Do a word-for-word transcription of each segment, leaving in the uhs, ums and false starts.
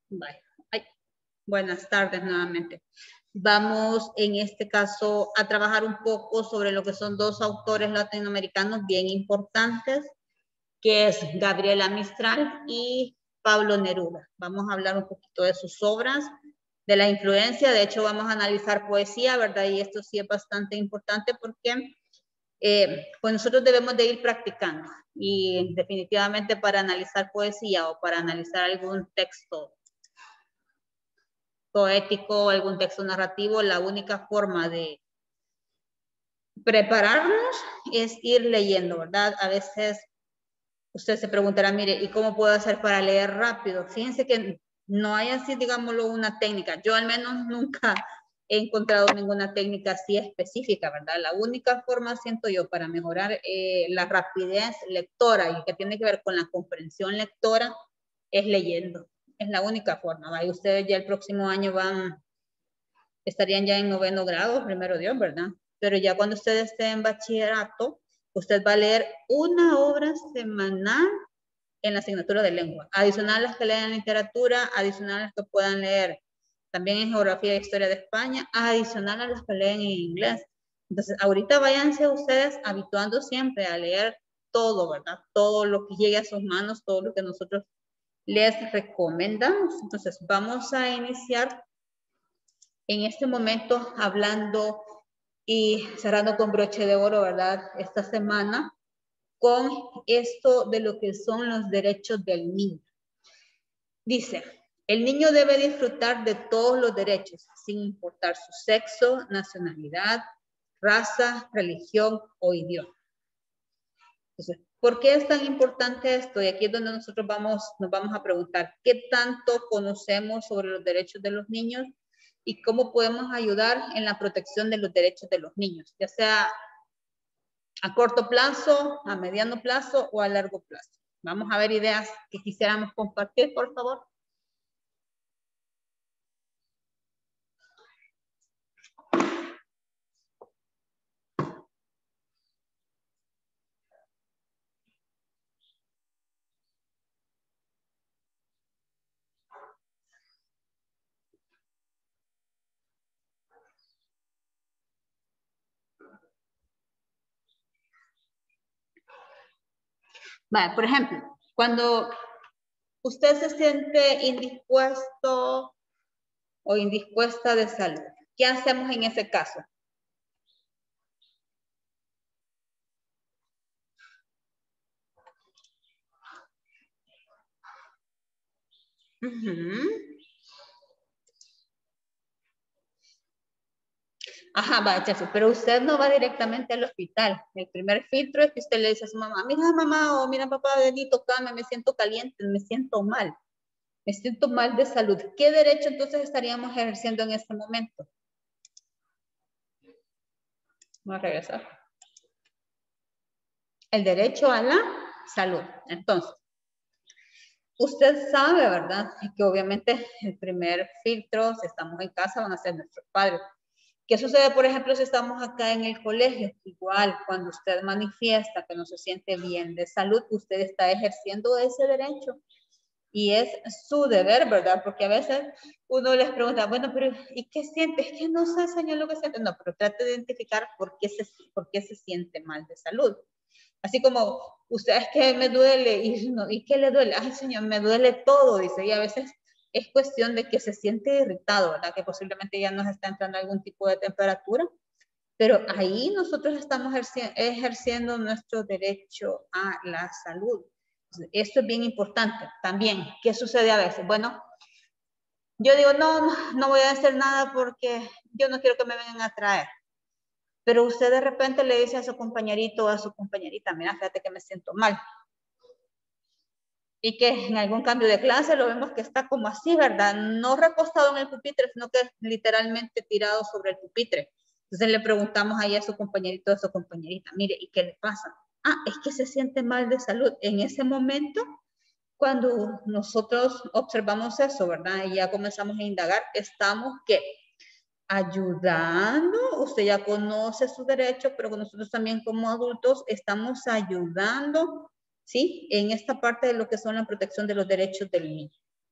Bye. Ay, buenas tardes nuevamente. Vamos en este caso a trabajar un poco sobre lo que son dos autores latinoamericanos bien importantes, que es Gabriela Mistral y Pablo Neruda. Vamos a hablar un poquito de sus obras, de la influencia. De hecho, vamos a analizar poesía, ¿verdad? Y esto sí es bastante importante porque eh, pues nosotros debemos de ir practicando. Y definitivamente para analizar poesía o para analizar algún texto poético, algún texto narrativo, la única forma de prepararnos es ir leyendo, ¿verdad? A veces usted se preguntará, mire, ¿y cómo puedo hacer para leer rápido? Fíjense que no hay así, digámoslo, una técnica. Yo al menos nunca he encontrado ninguna técnica así específica, ¿verdad? La única forma, siento yo, para mejorar eh, la rapidez lectora y que tiene que ver con la comprensión lectora es leyendo. Es la única forma, ¿va? Y ustedes ya el próximo año van, estarían ya en noveno grado, primero Dios, ¿verdad? Pero ya cuando usted esté en bachillerato, usted va a leer una obra semanal en la asignatura de lengua, adicional a las que leen literatura, adicional a las que puedan leer también en geografía e historia de España, adicional a las que leen en inglés. Entonces, ahorita váyanse ustedes habituando siempre a leer todo, ¿verdad? Todo lo que llegue a sus manos, todo lo que nosotros les recomendamos. Entonces, vamos a iniciar en este momento hablando y cerrando con broche de oro, ¿verdad? Esta semana con esto de lo que son los derechos del niño. Dice, el niño debe disfrutar de todos los derechos, sin importar su sexo, nacionalidad, raza, religión o idioma. Entonces, ¿por qué es tan importante esto? Y aquí es donde nosotros vamos, nos vamos a preguntar, ¿qué tanto conocemos sobre los derechos de los niños y cómo podemos ayudar en la protección de los derechos de los niños, ya sea a corto plazo, a mediano plazo o a largo plazo? Vamos a ver ideas que quisiéramos compartir, por favor. Vale, por ejemplo, cuando usted se siente indispuesto o indispuesta de salud, ¿qué hacemos en ese caso? Uh-huh. Ajá, va, pero usted no va directamente al hospital. El primer filtro es que usted le dice a su mamá, mira mamá o mira papá, ven, tocame, me siento caliente, me siento mal. Me siento mal de salud. ¿Qué derecho entonces estaríamos ejerciendo en este momento? Vamos a regresar. El derecho a la salud. Entonces, usted sabe, ¿verdad? Que obviamente el primer filtro, si estamos en casa, van a ser nuestros padres. ¿Qué sucede, por ejemplo, si estamos acá en el colegio? Igual, cuando usted manifiesta que no se siente bien de salud, usted está ejerciendo ese derecho. Y es su deber, ¿verdad? Porque a veces uno les pregunta, bueno, pero ¿y qué siente? Es que no sé, señor, lo que siente. No, pero trate de identificar por qué se, por qué se siente mal de salud. Así como, usted es que me duele, y, no, ¿y qué le duele? Ay, señor, me duele todo, dice, y a veces es cuestión de que se siente irritado, ¿verdad? Que posiblemente ya nos está entrando algún tipo de temperatura, pero ahí nosotros estamos ejerci ejerciendo nuestro derecho a la salud. Esto es bien importante. También, ¿qué sucede a veces? Bueno, yo digo, no, no, no voy a hacer nada porque yo no quiero que me vengan a traer. Pero usted de repente le dice a su compañerito o a su compañerita, mira, fíjate que me siento mal. Y que en algún cambio de clase lo vemos que está como así, ¿verdad? No recostado en el pupitre, sino que literalmente tirado sobre el pupitre. Entonces le preguntamos ahí a su compañerito o a su compañerita, mire, ¿y qué le pasa? Ah, es que se siente mal de salud. En ese momento, cuando nosotros observamos eso, ¿verdad? Y ya comenzamos a indagar, estamos que ayudando, usted ya conoce su derecho, pero nosotros también como adultos estamos ayudando, ¿sí? En esta parte de lo que son la protección de los derechos del niño.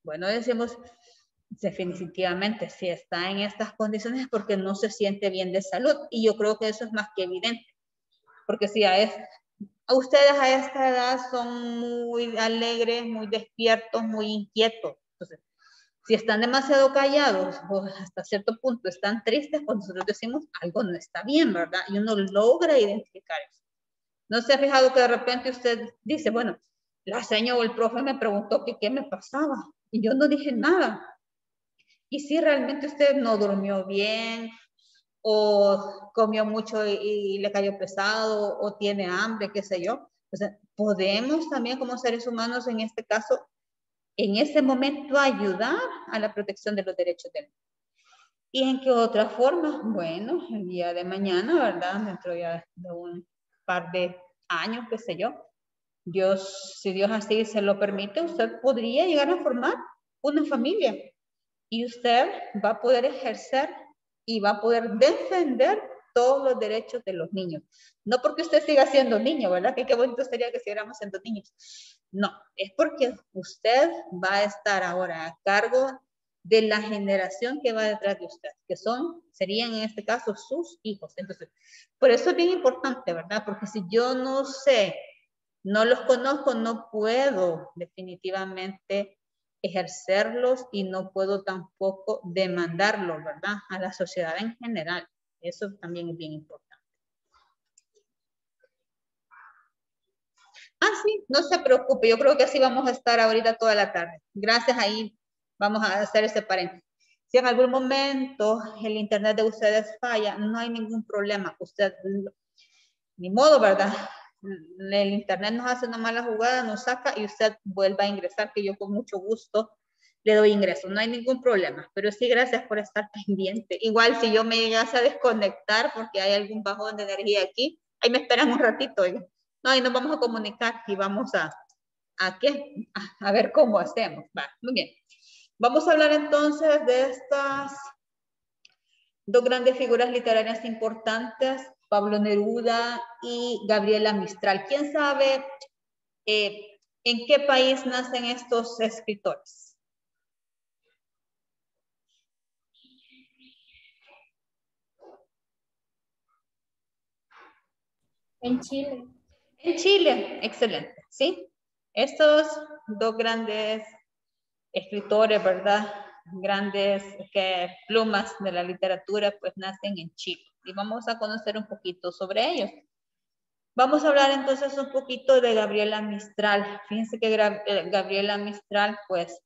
Bueno, decimos definitivamente si está en estas condiciones es porque no se siente bien de salud, y yo creo que eso es más que evidente, porque si a, es, a ustedes a esta edad son muy alegres, muy despiertos, muy inquietos, entonces si están demasiado callados o hasta cierto punto están tristes, pues nosotros decimos algo no está bien, ¿verdad? Y uno logra identificar eso. ¿No se ha fijado que de repente usted dice, bueno, la señora o el profe me preguntó que qué me pasaba y yo no dije nada? Y si realmente usted no durmió bien o comió mucho y, y le cayó pesado o tiene hambre, qué sé yo. O sea, podemos también como seres humanos en este caso, en ese momento ayudar a la protección de los derechos del niño. ¿Y en qué otra forma? Bueno, el día de mañana, ¿verdad? Dentro ya de un par de años, qué sé yo, Dios, si Dios así se lo permite, usted podría llegar a formar una familia y usted va a poder ejercer y va a poder defender todos los derechos de los niños. No porque usted siga siendo niño, ¿verdad? Que qué bonito sería que siguiéramos siendo niños. No, es porque usted va a estar ahora a cargo de la generación que va detrás de usted, que son, serían en este caso sus hijos. Entonces, por eso es bien importante, ¿verdad? Porque si yo no sé, no los conozco, no puedo definitivamente ejercerlos y no puedo tampoco demandarlos, ¿verdad? A la sociedad en general. Eso también es bien importante. Ah, sí, no se preocupe, yo creo que así vamos a estar ahorita toda la tarde. Gracias, ahí vamos a hacer ese paréntesis. Si en algún momento el internet de ustedes falla, no hay ningún problema. Usted, ni modo, ¿verdad? El internet nos hace una mala jugada, nos saca y usted vuelva a ingresar, que yo con mucho gusto le doy ingreso. No hay ningún problema, pero sí, gracias por estar pendiente. Igual si yo me llegase a desconectar porque hay algún bajón de energía aquí, ahí me esperan un ratito. Oiga. No, y nos vamos a comunicar y vamos a, ¿a qué? A, a ver cómo hacemos. Va, muy bien. Vamos a hablar entonces de estas dos grandes figuras literarias importantes, Pablo Neruda y Gabriela Mistral. ¿Quién sabe eh, en qué país nacen estos escritores? En Chile. En Chile, excelente, ¿sí? Estos dos grandes escritores, ¿verdad? Grandes que, plumas de la literatura, pues nacen en Chile. Y vamos a conocer un poquito sobre ellos. Vamos a hablar entonces un poquito de Gabriela Mistral. Fíjense que Gabriela Mistral, pues,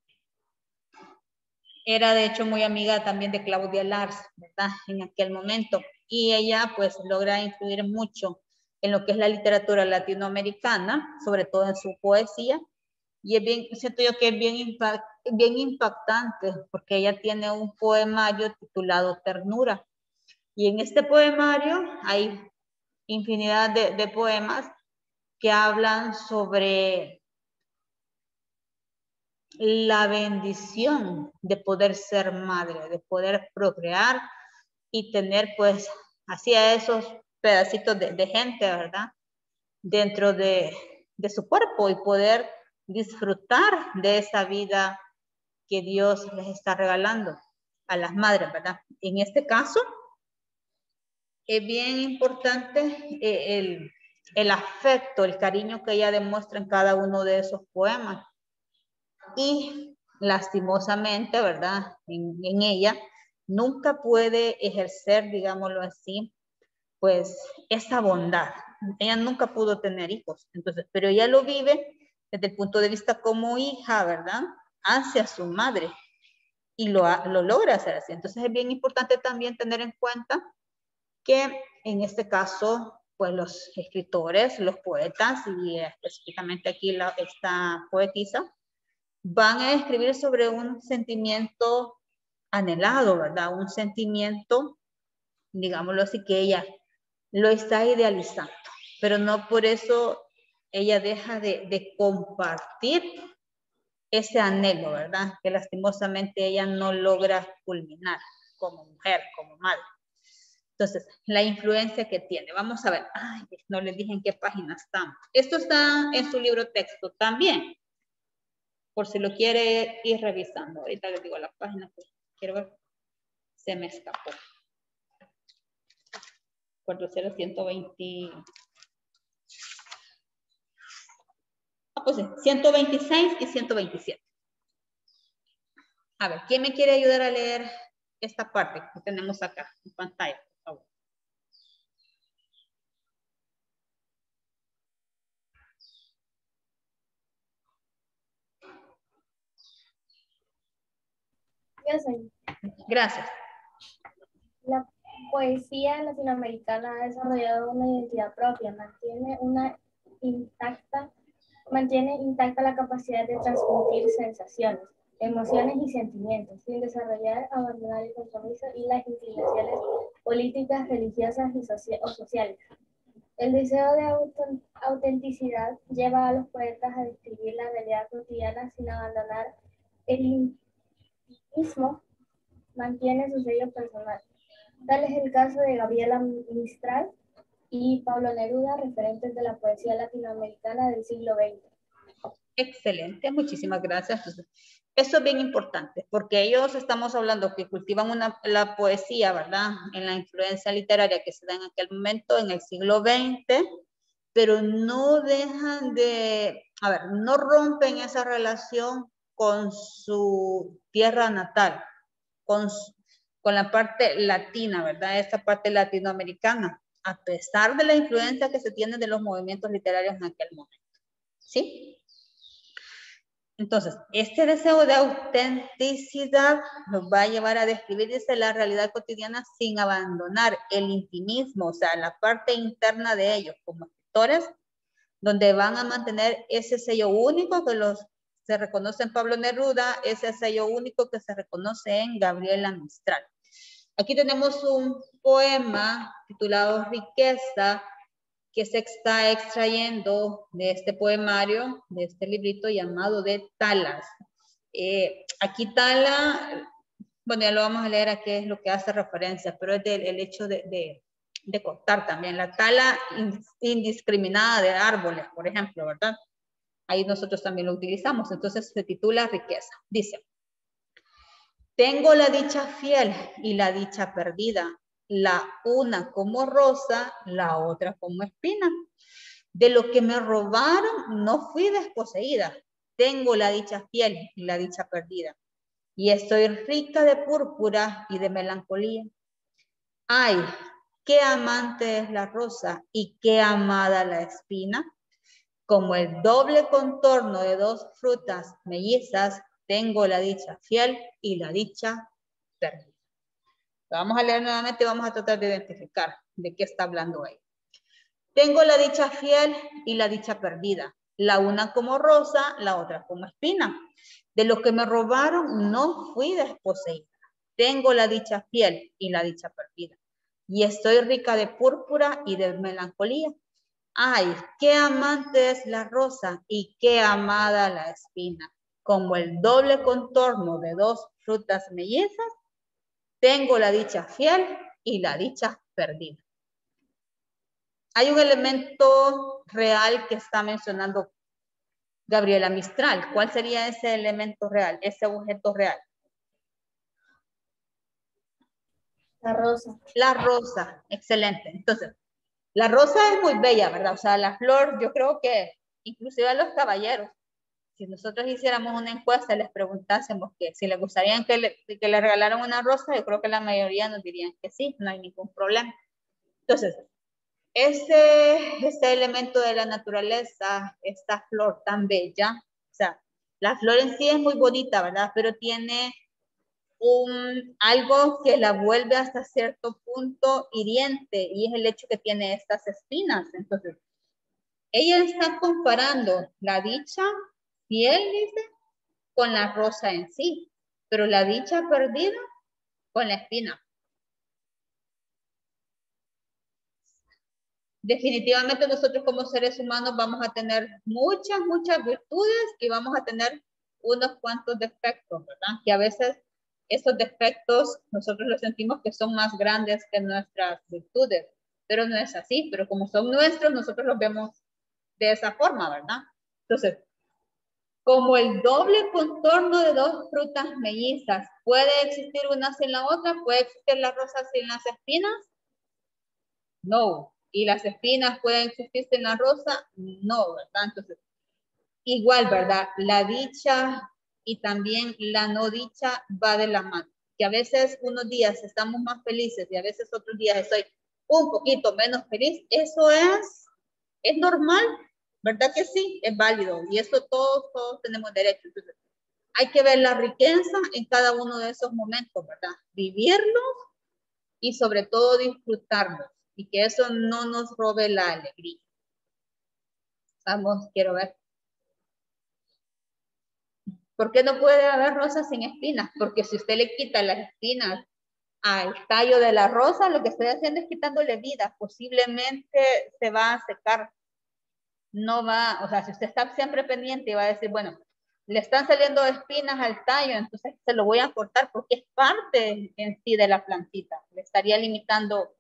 era de hecho muy amiga también de Claudia Lars, ¿verdad? En aquel momento. Y ella, pues, logra influir mucho en lo que es la literatura latinoamericana, sobre todo en su poesía. Y es bien, siento yo que es bien, impact, bien impactante, porque ella tiene un poemario titulado Ternura. Y en este poemario hay infinidad de, de poemas que hablan sobre la bendición de poder ser madre, de poder procrear y tener pues así a esos pedacitos de, de gente, ¿verdad? Dentro de, de su cuerpo y poder disfrutar de esa vida que Dios les está regalando a las madres, ¿verdad? En este caso, es bien importante eh, el, el afecto, el cariño que ella demuestra en cada uno de esos poemas. Y lastimosamente, ¿verdad? En, en ella nunca puede ejercer, digámoslo así, pues esa bondad. Ella nunca pudo tener hijos, entonces, pero ella lo vive desde el punto de vista como hija, ¿verdad? Hacia su madre y lo, lo logra hacer así. Entonces es bien importante también tener en cuenta que en este caso, pues los escritores, los poetas y específicamente aquí la, esta poetisa, van a escribir sobre un sentimiento anhelado, ¿verdad? Un sentimiento, digámoslo así, que ella lo está idealizando, pero no por eso ella deja de, de compartir ese anhelo, ¿verdad? Que lastimosamente ella no logra culminar como mujer, como madre. Entonces, la influencia que tiene. Vamos a ver. Ay, no les dije en qué página estamos. Esto está en su libro texto también. por si lo quiere ir revisando. Ahorita les digo la página que quiero ver. Se me escapó. cuatro cero ciento veinte. Ah, pues sí, ciento veintiséis y ciento veintisiete. A ver, ¿quién me quiere ayudar a leer esta parte que tenemos acá en pantalla, por favor? Yo soy. Gracias. La poesía latinoamericana ha desarrollado una identidad propia, mantiene una intacta, mantiene intacta la capacidad de transmitir sensaciones, emociones y sentimientos, sin desarrollar, abandonar el compromiso y las inclinaciones políticas, religiosas y socia- o sociales. El deseo de auto- autenticidad lleva a los poetas a describir la realidad cotidiana sin abandonar el intimismo, mantiene su sello personal. Tal es el caso de Gabriela Mistral y Pablo Neruda, referentes de la poesía latinoamericana del siglo veinte. Excelente, muchísimas gracias. Entonces, eso es bien importante, porque ellos estamos hablando que cultivan una, la poesía, ¿verdad? En la influencia literaria que se da en aquel momento, en el siglo veinte, pero no dejan de, a ver, no rompen esa relación con su tierra natal, con, su, con la parte latina, ¿verdad? Esta parte latinoamericana, a pesar de la influencia que se tiene de los movimientos literarios en aquel momento. ¿Sí? Entonces, este deseo de autenticidad nos va a llevar a describir desde la realidad cotidiana sin abandonar el intimismo, o sea, la parte interna de ellos como escritores, donde van a mantener ese sello único que los, se reconoce en Pablo Neruda, ese sello único que se reconoce en Gabriela Mistral. Aquí tenemos un poema titulado Riqueza, que se está extrayendo de este poemario, de este librito llamado de Talas. Eh, aquí Tala, bueno, ya lo vamos a leer a qué es lo que hace referencia, pero es del el hecho de, de, de cortar también. La tala indiscriminada de árboles, por ejemplo, ¿verdad? Ahí nosotros también lo utilizamos. Entonces se titula Riqueza. Dice, tengo la dicha fiel y la dicha perdida, la una como rosa, la otra como espina. De lo que me robaron no fui desposeída. Tengo la dicha fiel y la dicha perdida. Y estoy rica de púrpura y de melancolía. Ay, qué amante es la rosa y qué amada la espina. Como el doble contorno de dos frutas mellizas, tengo la dicha fiel y la dicha perdida. Vamos a leer nuevamente y vamos a tratar de identificar de qué está hablando ahí. Tengo la dicha fiel y la dicha perdida, la una como rosa, la otra como espina. De lo que me robaron no fui desposeída. Tengo la dicha fiel y la dicha perdida. Y estoy rica de púrpura y de melancolía. Ay, qué amante es la rosa y qué amada la espina. Como el doble contorno de dos frutas mellizas, tengo la dicha fiel y la dicha perdida. Hay un elemento real que está mencionando Gabriela Mistral. ¿Cuál sería ese elemento real, ese objeto real? La rosa. La rosa, excelente. Entonces, la rosa es muy bella, ¿verdad? O sea, la flor, yo creo que inclusive a los caballeros, si nosotros hiciéramos una encuesta y les preguntásemos que si les gustaría que le, que le regalaran una rosa, yo creo que la mayoría nos dirían que sí, no hay ningún problema. Entonces, ese, ese elemento de la naturaleza, esta flor tan bella, o sea, la flor en sí es muy bonita, ¿verdad? Pero tiene un, algo que la vuelve hasta cierto punto hiriente y es el hecho que tiene estas espinas. Entonces, ella está comparando la dicha fiel, dice, con la rosa en sí, pero la dicha perdida con la espina. Definitivamente nosotros como seres humanos vamos a tener muchas, muchas virtudes y vamos a tener unos cuantos defectos, ¿verdad? Que a veces esos defectos nosotros los sentimos que son más grandes que nuestras virtudes, pero no es así, pero como son nuestros, nosotros los vemos de esa forma, ¿verdad? Entonces, Como el doble contorno de dos frutas mellizas. ¿Puede existir una sin la otra? ¿Puede existir la rosa sin las espinas? No. ¿Y las espinas pueden existir sin la rosa? No, ¿verdad? Entonces, igual, ¿verdad? La dicha y también la no dicha va de la mano. Que a veces unos días estamos más felices y a veces otros días estoy un poquito menos feliz. Eso es, es normal, ¿verdad que sí? Es válido. Y eso todos, todos tenemos derecho. Entonces, hay que ver la riqueza en cada uno de esos momentos, ¿verdad? Vivirlos y sobre todo disfrutarlos. Y que eso no nos robe la alegría. Vamos, quiero ver. ¿Por qué no puede haber rosas sin espinas? Porque si usted le quita las espinas al tallo de la rosa, lo que estoy haciendo es quitándole vida. Posiblemente se va a secar. No va, o sea, si usted está siempre pendiente y va a decir, bueno, le están saliendo espinas al tallo, entonces se lo voy a cortar porque es parte en sí de la plantita. Le estaría limitando.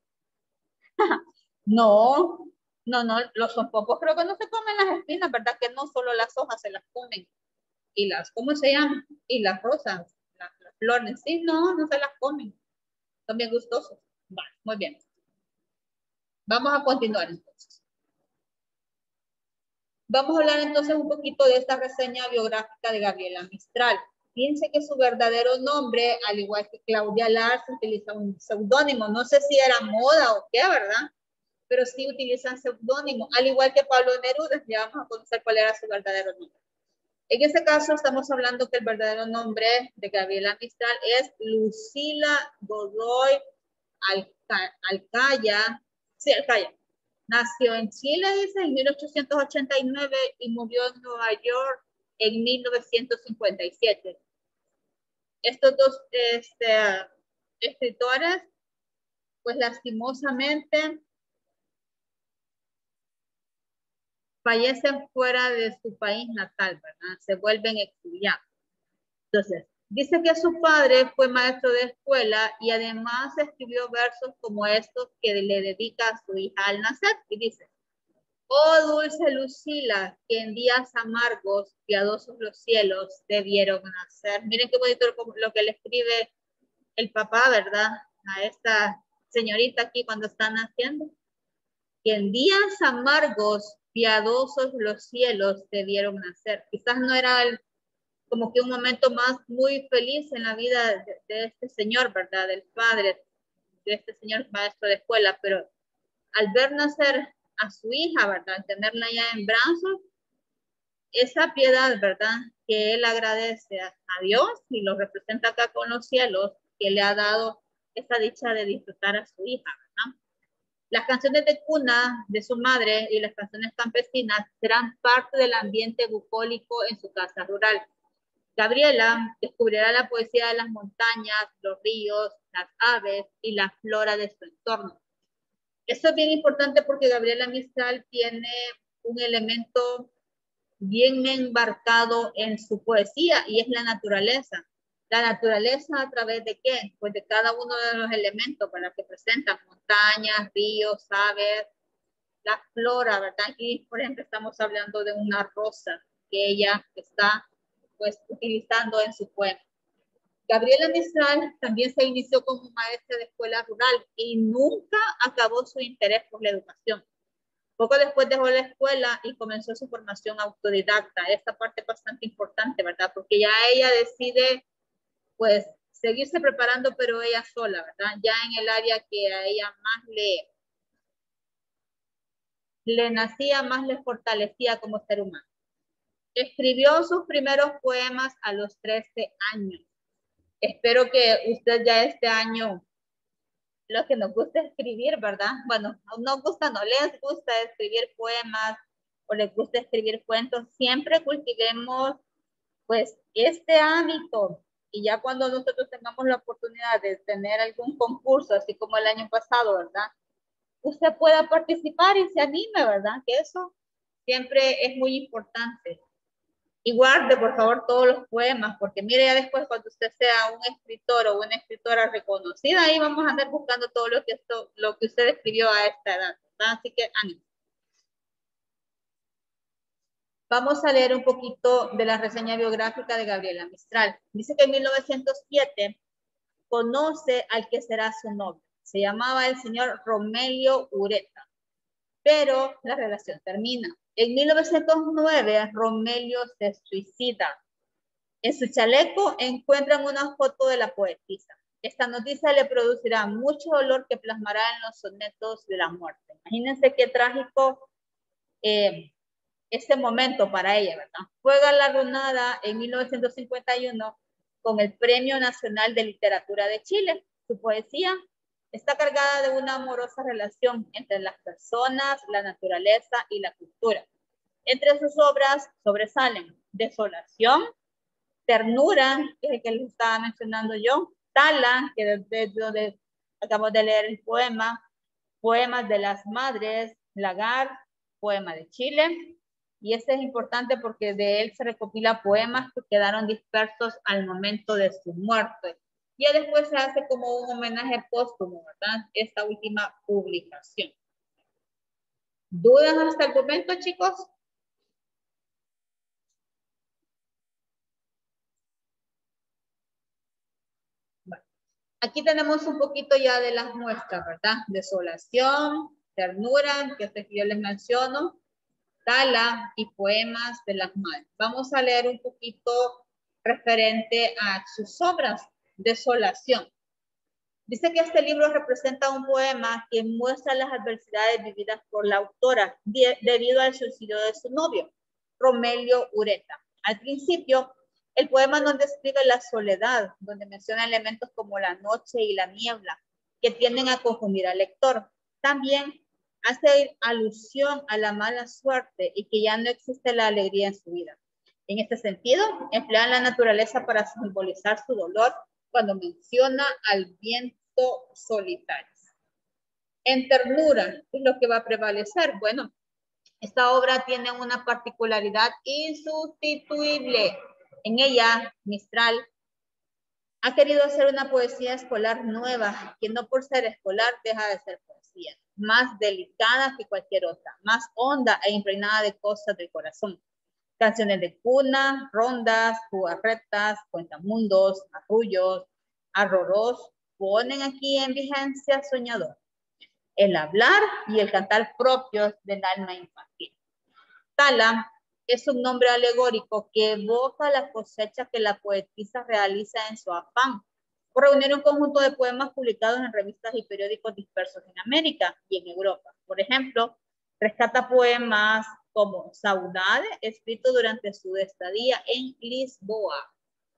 No, no, no, los sonpopos creo que no se comen las espinas, ¿verdad? Que no solo las hojas se las comen. Y las, ¿cómo se llaman? Y las rosas, las, las flores, sí, no, no se las comen. Son bien gustosos. Vale, muy bien. Vamos a continuar entonces. Vamos a hablar entonces un poquito de esta reseña biográfica de Gabriela Mistral. Fíjense que su verdadero nombre, al igual que Claudia Lars, utiliza un seudónimo. No sé si era moda o qué, ¿verdad? Pero sí utilizan seudónimo, al igual que Pablo Neruda. Ya vamos a conocer cuál era su verdadero nombre. En este caso estamos hablando que el verdadero nombre de Gabriela Mistral es Lucila Godoy Alca Alcaya. Sí, Alcaya. Nació en Chile, dice, en mil ochocientos ochenta y nueve y murió en Nueva York en mil novecientos cincuenta y siete. Estos dos este, escritores, pues lastimosamente, fallecen fuera de su país natal, ¿verdad? Se vuelven exiliados. Entonces, dice que su padre fue maestro de escuela y además escribió versos como estos que le dedica a su hija al nacer. Y dice, oh dulce Lucila, que en días amargos, piadosos los cielos te vieron nacer. Miren qué bonito lo que le escribe el papá, ¿verdad? A esta señorita aquí cuando está naciendo. Que en días amargos, piadosos los cielos te vieron nacer. Quizás no era el, como que un momento más muy feliz en la vida de, de este señor, ¿verdad? Del padre, de este señor maestro de escuela, pero al ver nacer a su hija, ¿verdad? Tenerla ya en brazos, esa piedad, ¿verdad? Que él agradece a, a Dios y lo representa acá con los cielos, que le ha dado esa dicha de disfrutar a su hija, ¿verdad? Las canciones de cuna de su madre y las canciones campesinas serán parte del ambiente bucólico en su casa rural. Gabriela descubrirá la poesía de las montañas, los ríos, las aves y la flora de su entorno. Eso es bien importante porque Gabriela Mistral tiene un elemento bien embarcado en su poesía y es la naturaleza. La naturaleza a través de qué? Pues de cada uno de los elementos para que presentan montañas, ríos, aves, la flora, ¿verdad? Aquí, por ejemplo, estamos hablando de una rosa que ella está pues utilizando en su poema. Gabriela Mistral también se inició como maestra de escuela rural y nunca acabó su interés por la educación. Poco después dejó la escuela y comenzó su formación autodidacta. Esta parte es bastante importante, ¿verdad? Porque ya ella decide, pues, seguirse preparando, pero ella sola, ¿verdad? Ya en el área que a ella más le, le nacía, más le fortalecía como ser humano. Escribió sus primeros poemas a los trece años. Espero que usted ya este año, lo que nos gusta escribir, ¿verdad? Bueno, no nos gusta, no les gusta escribir poemas o les gusta escribir cuentos, siempre cultivemos pues este hábito y ya cuando nosotros tengamos la oportunidad de tener algún concurso, así como el año pasado, ¿verdad? Usted pueda participar y se anime, ¿verdad? Que eso siempre es muy importante. Y guarde, por favor, todos los poemas, porque mire, ya después cuando usted sea un escritor o una escritora reconocida, ahí vamos a andar buscando todo lo que, esto, lo que usted escribió a esta edad, ¿verdad? Así que ánimo. Vamos a leer un poquito de la reseña biográfica de Gabriela Mistral. Dice que en mil novecientos siete conoce al que será su novio. Se llamaba el señor Romelio Ureta, pero la relación termina. En mil novecientos nueve, Romelio se suicida. En su chaleco encuentran una foto de la poetisa. Esta noticia le producirá mucho dolor que plasmará en los sonetos de la muerte. Imagínense qué trágico eh, este momento para ella, ¿verdad? Fue galardonada en mil novecientos cincuenta y uno con el Premio Nacional de Literatura de Chile. Su poesía está cargada de una amorosa relación entre las personas, la naturaleza y la cultura. Entre sus obras sobresalen Desolación, Ternura, que es el que les estaba mencionando yo, Tala, que es donde acabamos de leer el poema, Poemas de las Madres, Lagar, Poema de Chile. Y este es importante porque de él se recopila poemas que quedaron dispersos al momento de su muerte. Y después se hace como un homenaje póstumo, ¿verdad? Esta última publicación. ¿Dudas hasta el momento, chicos? Bueno, aquí tenemos un poquito ya de las muestras, ¿verdad? Desolación, Ternura, que es que yo les menciono, Tala y Poemas de las Madres. Vamos a leer un poquito referente a sus obras. Desolación. Dice que este libro representa un poema que muestra las adversidades vividas por la autora de, debido al suicidio de su novio, Romelio Ureta. Al principio, el poema nos describe la soledad, donde menciona elementos como la noche y la niebla, que tienden a confundir al lector. También hace alusión a la mala suerte y que ya no existe la alegría en su vida. En este sentido, emplean la naturaleza para simbolizar su dolor cuando menciona al viento solitario. En Ternura, ¿qué es lo que va a prevalecer? Bueno, esta obra tiene una particularidad insustituible. En ella, Mistral ha querido hacer una poesía escolar nueva, que no por ser escolar deja de ser poesía, más delicada que cualquier otra, más honda e impregnada de cosas del corazón. Canciones de cuna, rondas, jugarretas, cuentamundos, arrullos, arroros, ponen aquí en vigencia soñador. El hablar y el cantar propios del alma infantil. Tala es un nombre alegórico que evoca la cosecha que la poetisa realiza en su afán por reunir un conjunto de poemas publicados en revistas y periódicos dispersos en América y en Europa. Por ejemplo, rescata poemas como Saudade, escrito durante su estadía en Lisboa,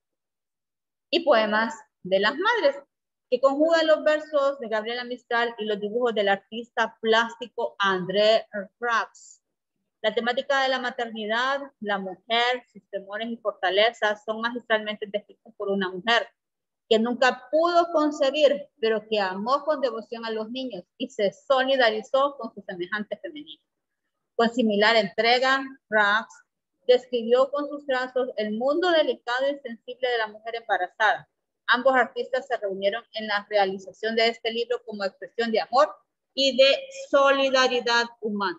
y Poemas de las Madres, que conjuga los versos de Gabriela Mistral y los dibujos del artista plástico André Raps. La temática de la maternidad, la mujer, sus temores y fortalezas son magistralmente descritos por una mujer que nunca pudo concebir, pero que amó con devoción a los niños y se solidarizó con sus semejantes femeninos. Con similar entrega, Raps describió con sus trazos el mundo delicado y sensible de la mujer embarazada. Ambos artistas se reunieron en la realización de este libro como expresión de amor y de solidaridad humana.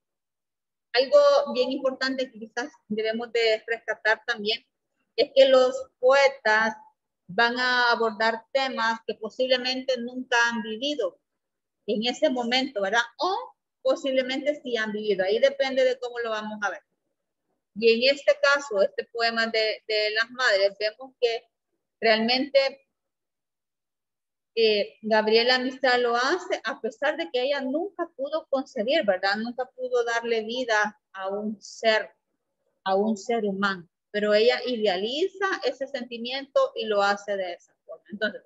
Algo bien importante que quizás debemos de rescatar también es que los poetas van a abordar temas que posiblemente nunca han vivido en ese momento, ¿verdad? O posiblemente sí han vivido. Ahí depende de cómo lo vamos a ver. Y en este caso, este poema de, de las madres, vemos que realmente eh, Gabriela Mistral lo hace a pesar de que ella nunca pudo concebir, ¿verdad? Nunca pudo darle vida a un ser, a un ser humano. Pero ella idealiza ese sentimiento y lo hace de esa forma. Entonces,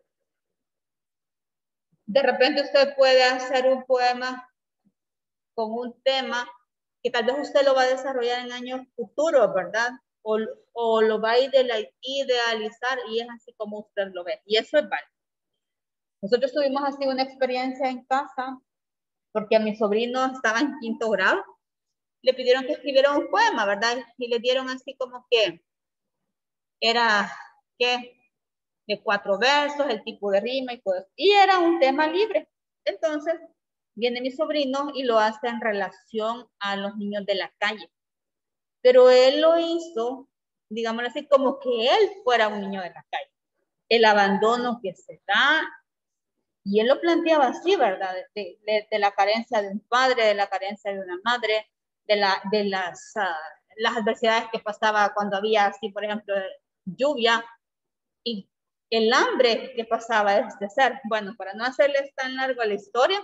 de repente usted puede hacer un poema con un tema que tal vez usted lo va a desarrollar en años futuros, ¿verdad? O, o lo va a idealizar y es así como usted lo ve. Y eso es válido. Nosotros tuvimos así una experiencia en casa porque a mi sobrino estaba en quinto grado. Le pidieron que escribiera un poema, ¿verdad? Y le dieron así como que era, ¿qué? De cuatro versos, el tipo de rima y todo eso. Y era un tema libre. Entonces, viene mi sobrino y lo hace en relación a los niños de la calle. pero él lo hizo, digámoslo así, como que él fuera un niño de la calle. El abandono que se da, y él lo planteaba así, ¿verdad? De, de, de la carencia de un padre, de la carencia de una madre, de, la, de las, uh, las adversidades que pasaba cuando había así, por ejemplo, lluvia, y el hambre que pasaba este ser. Bueno, para no hacerles tan largo la historia,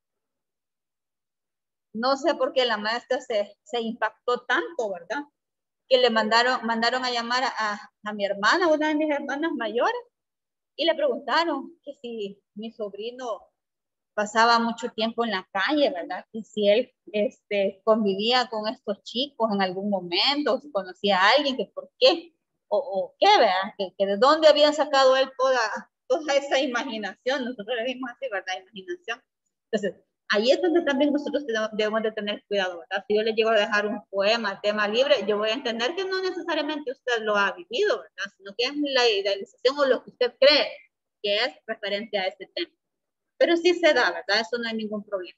no sé por qué la maestra se, se impactó tanto, ¿verdad? Que le mandaron, mandaron a llamar a, a mi hermana, una de mis hermanas mayores, y le preguntaron que si mi sobrino pasaba mucho tiempo en la calle, ¿verdad? Que si él este, convivía con estos chicos en algún momento, si conocía a alguien, que por qué, o, o qué, ¿verdad? Que, que de dónde había sacado él toda, toda esa imaginación. Nosotros le dimos así, ¿verdad? Imaginación. Entonces, ahí es donde también nosotros debemos de tener cuidado, ¿verdad? Si yo le llego a dejar un poema, tema libre, yo voy a entender que no necesariamente usted lo ha vivido, ¿verdad? Sino que es la idealización o lo que usted cree que es referente a este tema. Pero sí se da, ¿verdad? Eso no hay ningún problema.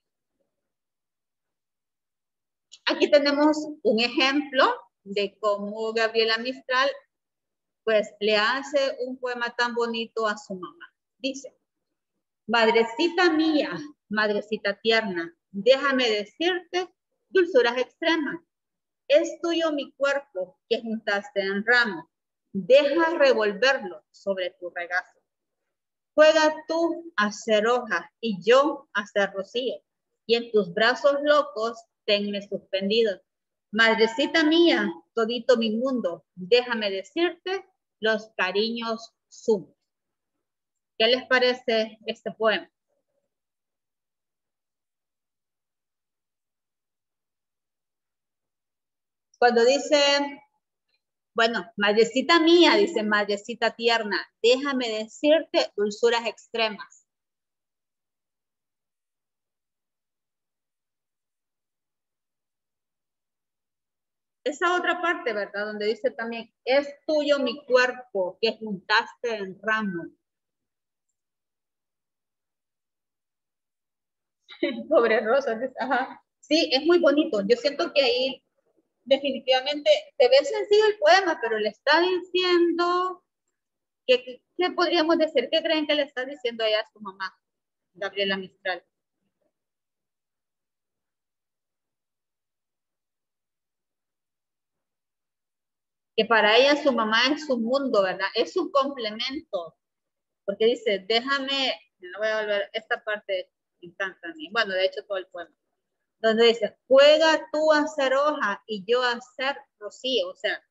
Aquí tenemos un ejemplo de cómo Gabriela Mistral pues le hace un poema tan bonito a su mamá. Dice, madrecita mía, madrecita tierna, déjame decirte dulzuras extremas. Es tuyo mi cuerpo que juntaste en ramo. Deja revolverlo sobre tu regazo. Juega tú a ser hoja y yo a ser rocío. Y en tus brazos locos tenme suspendido. Madrecita mía, todito mi mundo, déjame decirte los cariños sumos. ¿Qué les parece este poema? Cuando dice, bueno, madrecita mía, dice madrecita tierna, déjame decirte dulzuras extremas. Esa otra parte, ¿verdad? Donde dice también, es tuyo mi cuerpo que juntaste en ramo. Pobre Rosa, ajá. Sí, es muy bonito. Yo siento que ahí definitivamente se ve sencillo el poema, pero le está diciendo, que, ¿qué podríamos decir? ¿Qué creen que le está diciendo ella a su mamá, Gabriela Mistral? Que para ella su mamá es su mundo, ¿verdad? Es su complemento. Porque dice, déjame, no voy a volver, esta parte me encanta a mí. Bueno, de hecho todo el poema. Donde dice, juega tú a ser hoja y yo a ser rocío. O sea,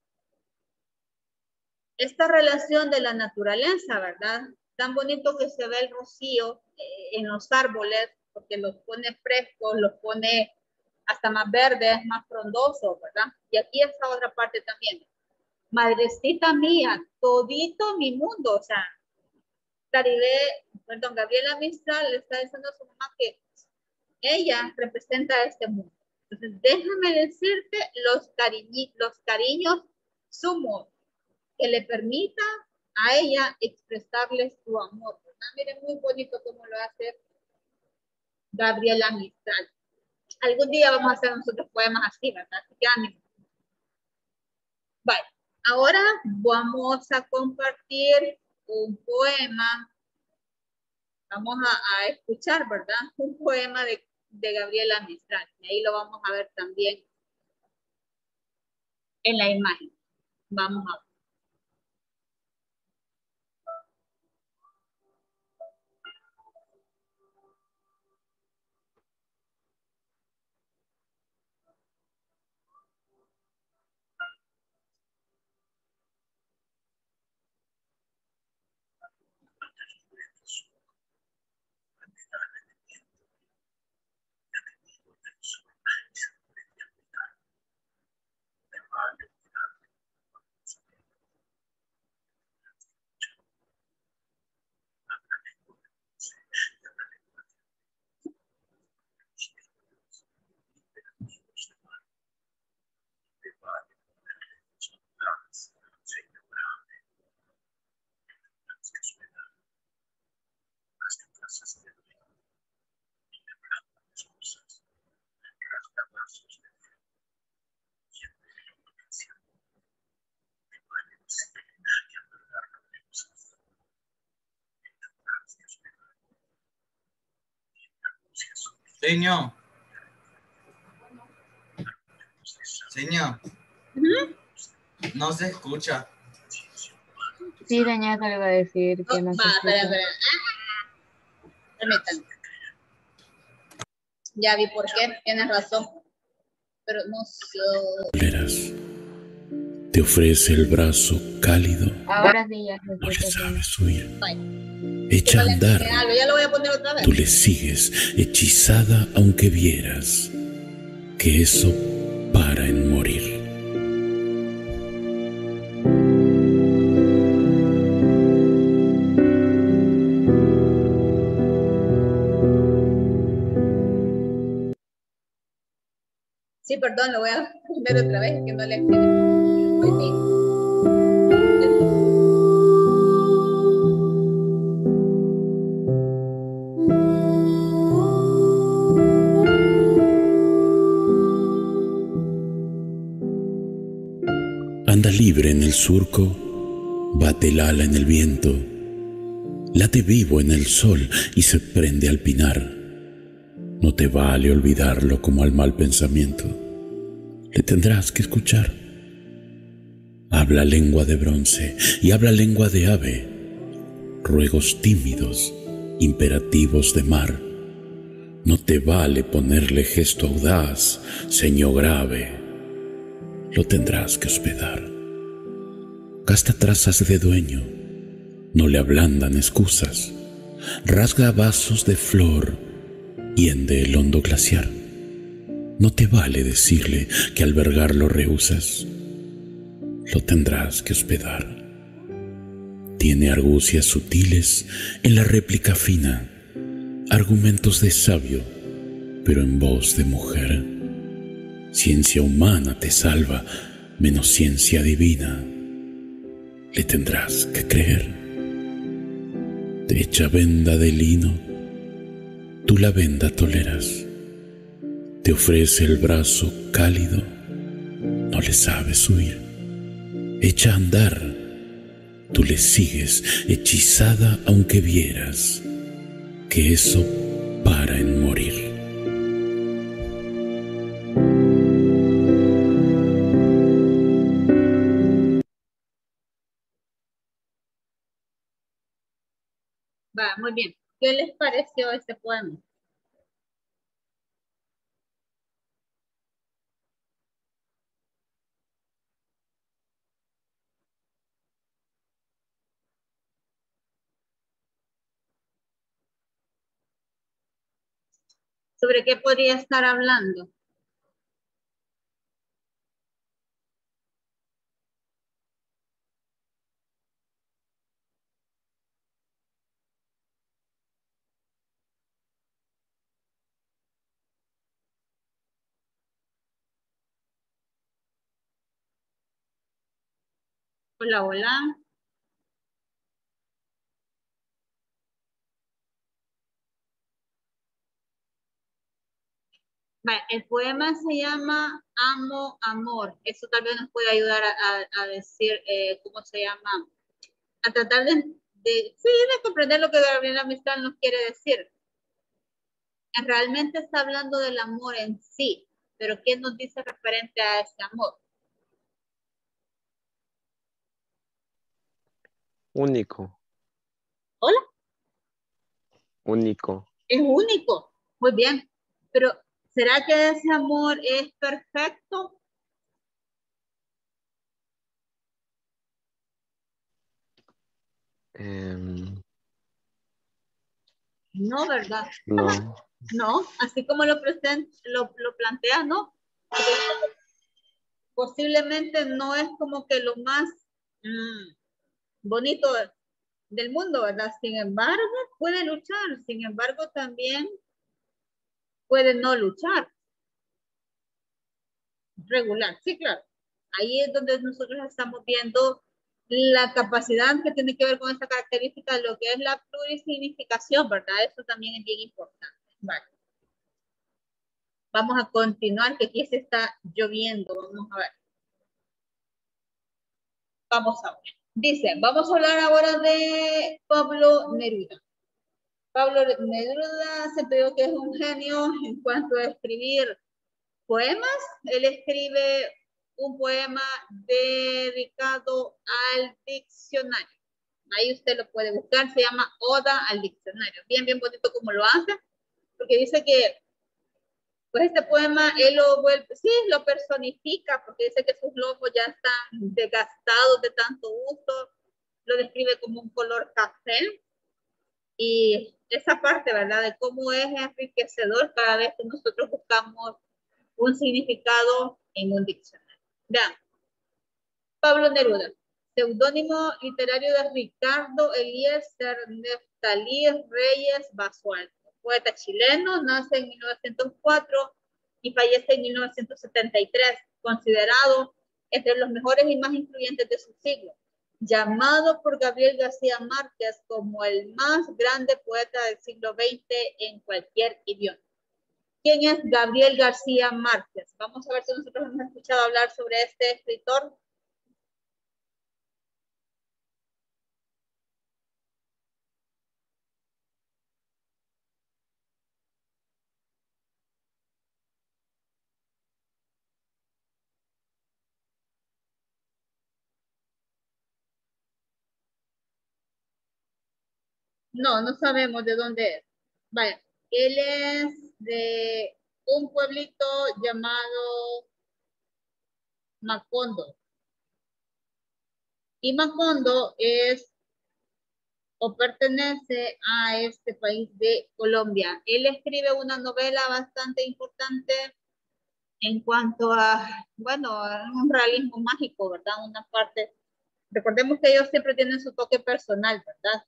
esta relación de la naturaleza, ¿verdad? Tan bonito que se ve el rocío eh, en los árboles, porque los pone frescos, los pone hasta más verdes, más frondosos, ¿verdad? Y aquí esta otra parte también. Madrecita mía, todito mi mundo, o sea, Caribe, perdón, Gabriela Mistral le está diciendo a su mamá que ella representa este mundo. Entonces, déjame decirte los, cariñi, los cariños sumos que le permita a ella expresarles su amor, ¿verdad? Miren, muy bonito cómo lo hace Gabriela Mistral. Algún día vamos a hacer nosotros poemas así, ¿verdad? Así que ánimo. Vale, ahora vamos a compartir un poema. Vamos a, a escuchar, ¿verdad? Un poema de, de Gabriela Mistral. Y ahí lo vamos a ver también en la imagen. Vamos a ver. Señor. Señor. Uh-huh. No se escucha. Sí, doña, le va a decir que Oh, no va, se espera, escucha. espera. Ah, permítanme. Ya vi por qué, tienes razón. Pero no sé. Te ofrece el brazo cálido. Ahora sí ya se No le escucha. sabes huir. Bye. Echa a andar. Ya lo voy a poner otra vez. Tú le sigues hechizada aunque vieras que eso para en morir. Sí, perdón, lo voy a poner otra vez, que no le muy bien. Anda libre en el surco, bate el ala en el viento, late vivo en el sol y se prende al pinar. No te vale olvidarlo como al mal pensamiento, le tendrás que escuchar. Habla lengua de bronce y habla lengua de ave, ruegos tímidos, imperativos de mar. No te vale ponerle gesto audaz, ceño grave, lo tendrás que hospedar. Gasta trazas de dueño, no le ablandan excusas, rasga vasos de flor, hiende el hondo glaciar. No te vale decirle que albergarlo rehusas, lo tendrás que hospedar. Tiene argucias sutiles en la réplica fina, argumentos de sabio, pero en voz de mujer. Ciencia humana te salva, menos ciencia divina, le tendrás que creer. Te echa venda de lino, tú la venda toleras. Te ofrece el brazo cálido, no le sabes huir. Echa a andar, tú le sigues hechizada aunque vieras que eso para en morir. Va, muy bien. ¿Qué les pareció este poema? ¿Sobre qué podría estar hablando? Hola, hola. Vale, el poema se llama Amo, Amor. Eso tal vez nos puede ayudar a, a, a decir eh, cómo se llama, a tratar de, de, sí, de comprender lo que Gabriela Mistral nos quiere decir. Realmente está hablando del amor en sí, pero ¿qué nos dice referente a ese amor? Único. ¿Hola? Único. Es único. Muy bien. Pero ¿será que ese amor es perfecto? Um, No, ¿verdad? no. No, así como lo, present, lo, lo plantea, ¿no? Posiblemente no es como que lo más mmm, bonito del mundo, ¿verdad? Sin embargo, puede luchar, sin embargo, también puede no luchar. Regular, sí, claro. Ahí es donde nosotros estamos viendo la capacidad que tiene que ver con esta característica de lo que es la plurisignificación, ¿verdad? Eso también es bien importante. Vale. Vamos a continuar, que aquí se está lloviendo. Vamos a ver. Vamos a ver. Dice, vamos a hablar ahora de Pablo Neruda. Pablo Neruda se digo que es un genio en cuanto a escribir poemas. Él escribe un poema dedicado al diccionario. Ahí usted lo puede buscar, se llama Oda al diccionario. Bien, bien bonito como lo hace, porque dice que pues este poema él lo vuelve, sí, lo personifica, porque dice que sus lomos ya están desgastados de tanto uso, lo describe como un color café, y esa parte, ¿verdad? De cómo es enriquecedor cada vez que nosotros buscamos un significado en un diccionario. Vean, Pablo Neruda, seudónimo literario de Ricardo Eliezer Neftalí Reyes Basualdo, poeta chileno, nace en mil novecientos cuatro y fallece en mil novecientos setenta y tres, considerado entre los mejores y más influyentes de su siglo, llamado por Gabriel García Márquez como el más grande poeta del siglo veinte en cualquier idioma. ¿Quién es Gabriel García Márquez? Vamos a ver si nosotros hemos escuchado hablar sobre este escritor. No, no sabemos de dónde es. Vaya, él es de un pueblito llamado Macondo. Y Macondo es o pertenece a este país de Colombia. Él escribe una novela bastante importante en cuanto a, bueno, a un realismo mágico, ¿verdad? Una parte, recordemos que ellos siempre tienen su toque personal, ¿verdad?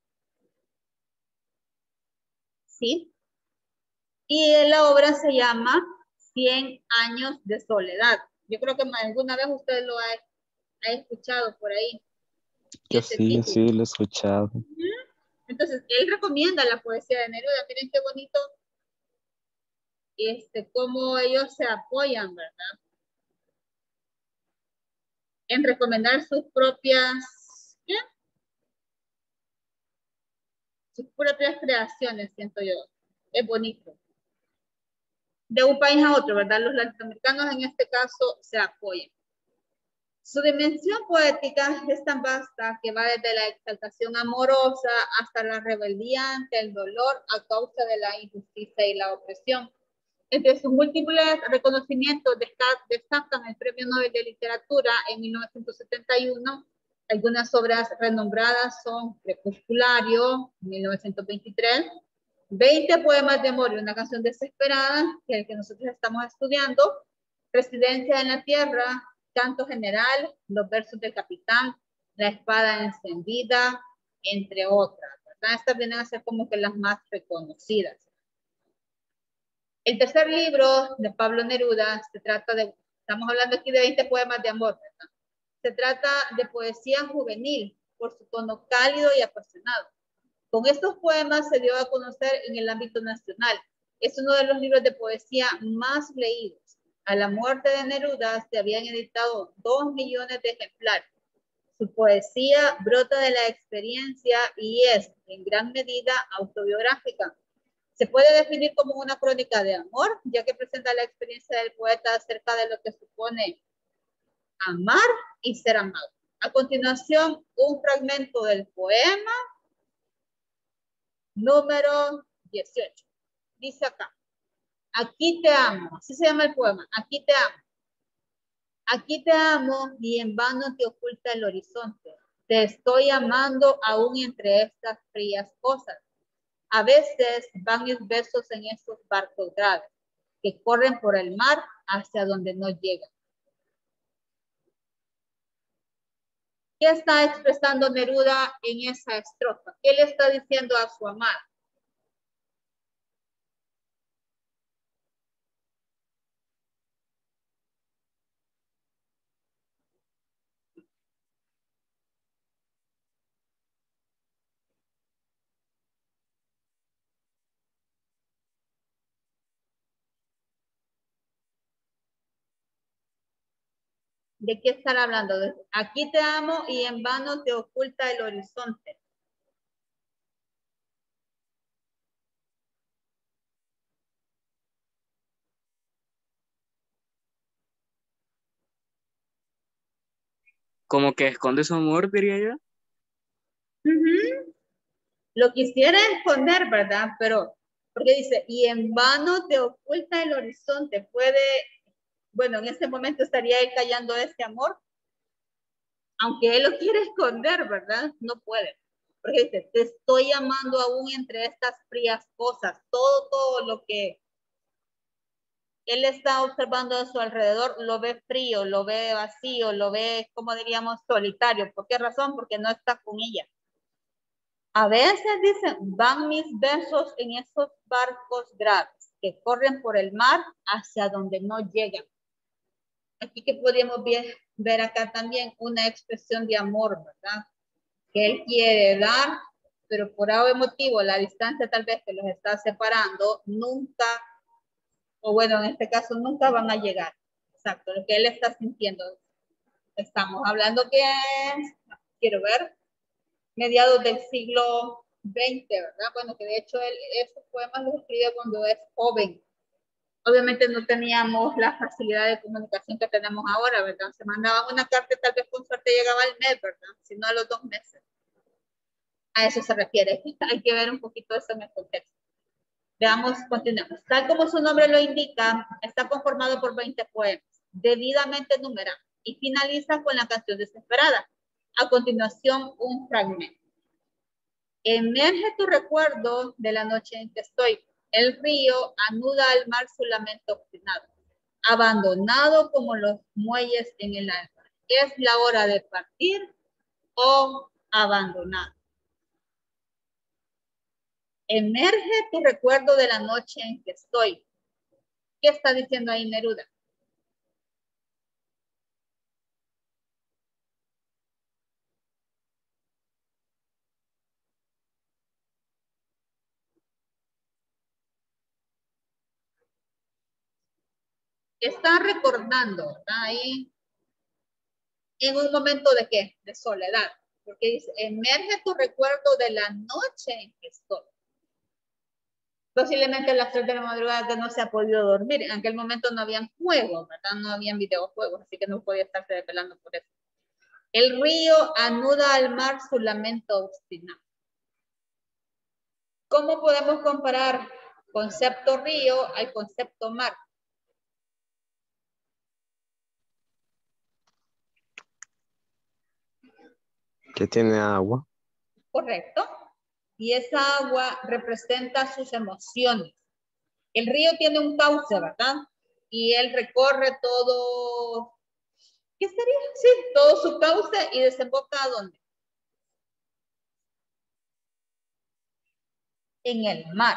Sí. Y la obra se llama Cien años de soledad. Yo creo que alguna vez usted lo ha, ha escuchado por ahí. Yo sí, título. sí, lo he escuchado. Entonces, él recomienda la poesía de Neruda. Miren qué bonito este, cómo ellos se apoyan, ¿verdad? En recomendar sus propias, ¿qué? Sus propias creaciones, siento yo. Es bonito. De un país a otro, ¿verdad? Los latinoamericanos en este caso se apoyan. Su dimensión poética es tan vasta que va desde la exaltación amorosa hasta la rebeldía ante el dolor a causa de la injusticia y la opresión. Entre sus múltiples reconocimientos destacan el Premio Nobel de Literatura en mil novecientos setenta y uno. Algunas obras renombradas son Crepusculario, mil novecientos veintitrés, veinte poemas de amor y una canción desesperada, que es el que nosotros estamos estudiando, Residencia en la Tierra, Canto General, Los versos del Capitán, La espada encendida, entre otras, ¿verdad? Estas vienen a ser como que las más reconocidas. El tercer libro de Pablo Neruda se trata de, estamos hablando aquí de veinte poemas de amor, ¿verdad? Se trata de poesía juvenil por su tono cálido y apasionado. Con estos poemas se dio a conocer en el ámbito nacional. Es uno de los libros de poesía más leídos. A la muerte de Neruda se habían editado dos millones de ejemplares. Su poesía brota de la experiencia y es en gran medida autobiográfica. Se puede definir como una crónica de amor, ya que presenta la experiencia del poeta acerca de lo que supone amar y ser amado. A continuación, un fragmento del poema número dieciocho. Dice acá, aquí te amo, así se llama el poema, aquí te amo. Aquí te amo y en vano te oculta el horizonte. Te estoy amando aún entre estas frías cosas. A veces van mis besos en estos barcos graves que corren por el mar hacia donde no llegan. ¿Qué está expresando Neruda en esa estrofa? ¿Qué le está diciendo a su amada? ¿De qué estar hablando? Aquí te amo y en vano te oculta el horizonte. como que esconde su amor, diría yo. Uh-huh. Lo quisiera esconder, ¿verdad? Pero, porque dice, y en vano te oculta el horizonte. Puede, bueno, en este momento estaría él callando este amor. Aunque él lo quiere esconder, ¿verdad? No puede. Porque dice, te estoy amando aún entre estas frías cosas. Todo, todo lo que él está observando a su alrededor, lo ve frío, lo ve vacío, lo ve, como diríamos, solitario. ¿Por qué razón? Porque no está con ella. A veces dicen, van mis besos en esos barcos graves que corren por el mar hacia donde no llegan. Aquí que podríamos ver, ver acá también una expresión de amor, ¿verdad? Que él quiere dar, pero por algún motivo, la distancia tal vez que los está separando, nunca, o bueno, en este caso, nunca van a llegar. Exacto, lo que él está sintiendo. Estamos hablando que es, quiero ver, mediados del siglo veinte, ¿verdad? Bueno, que de hecho él, esos poemas los escribe cuando es joven. Obviamente no teníamos la facilidad de comunicación que tenemos ahora, ¿verdad? Se mandaba una carta, tal vez con suerte llegaba al mes, ¿verdad? Si no a los dos meses. A eso se refiere. Hay que ver un poquito eso en el contexto. Veamos, continuamos. Tal como su nombre lo indica, está conformado por veinte poemas, debidamente numerados, y finaliza con la canción desesperada. A continuación, un fragmento. Emerge tu recuerdo de la noche en que estoy. El río anuda al mar su lamento obstinado, abandonado como los muelles en el alba. ¿Es la hora de partir o abandonar? Emerge tu recuerdo de la noche en que estoy. ¿Qué está diciendo ahí Neruda? Está recordando, ¿verdad? Ahí en un momento de qué? De soledad. Porque dice, emerge tu recuerdo de la noche en que estoy. Posiblemente a las tres de la madrugada que no se ha podido dormir. En aquel momento no habían juegos, ¿verdad? No habían videojuegos, así que no podía estarse desvelando por eso. El río anuda al mar su lamento obstinado. ¿Cómo podemos comparar concepto río al concepto mar? Que tiene agua. Correcto. Y esa agua representa sus emociones. El río tiene un cauce, ¿verdad? Y él recorre todo, ¿qué sería? Sí, todo su cauce y desemboca ¿a dónde? En el mar.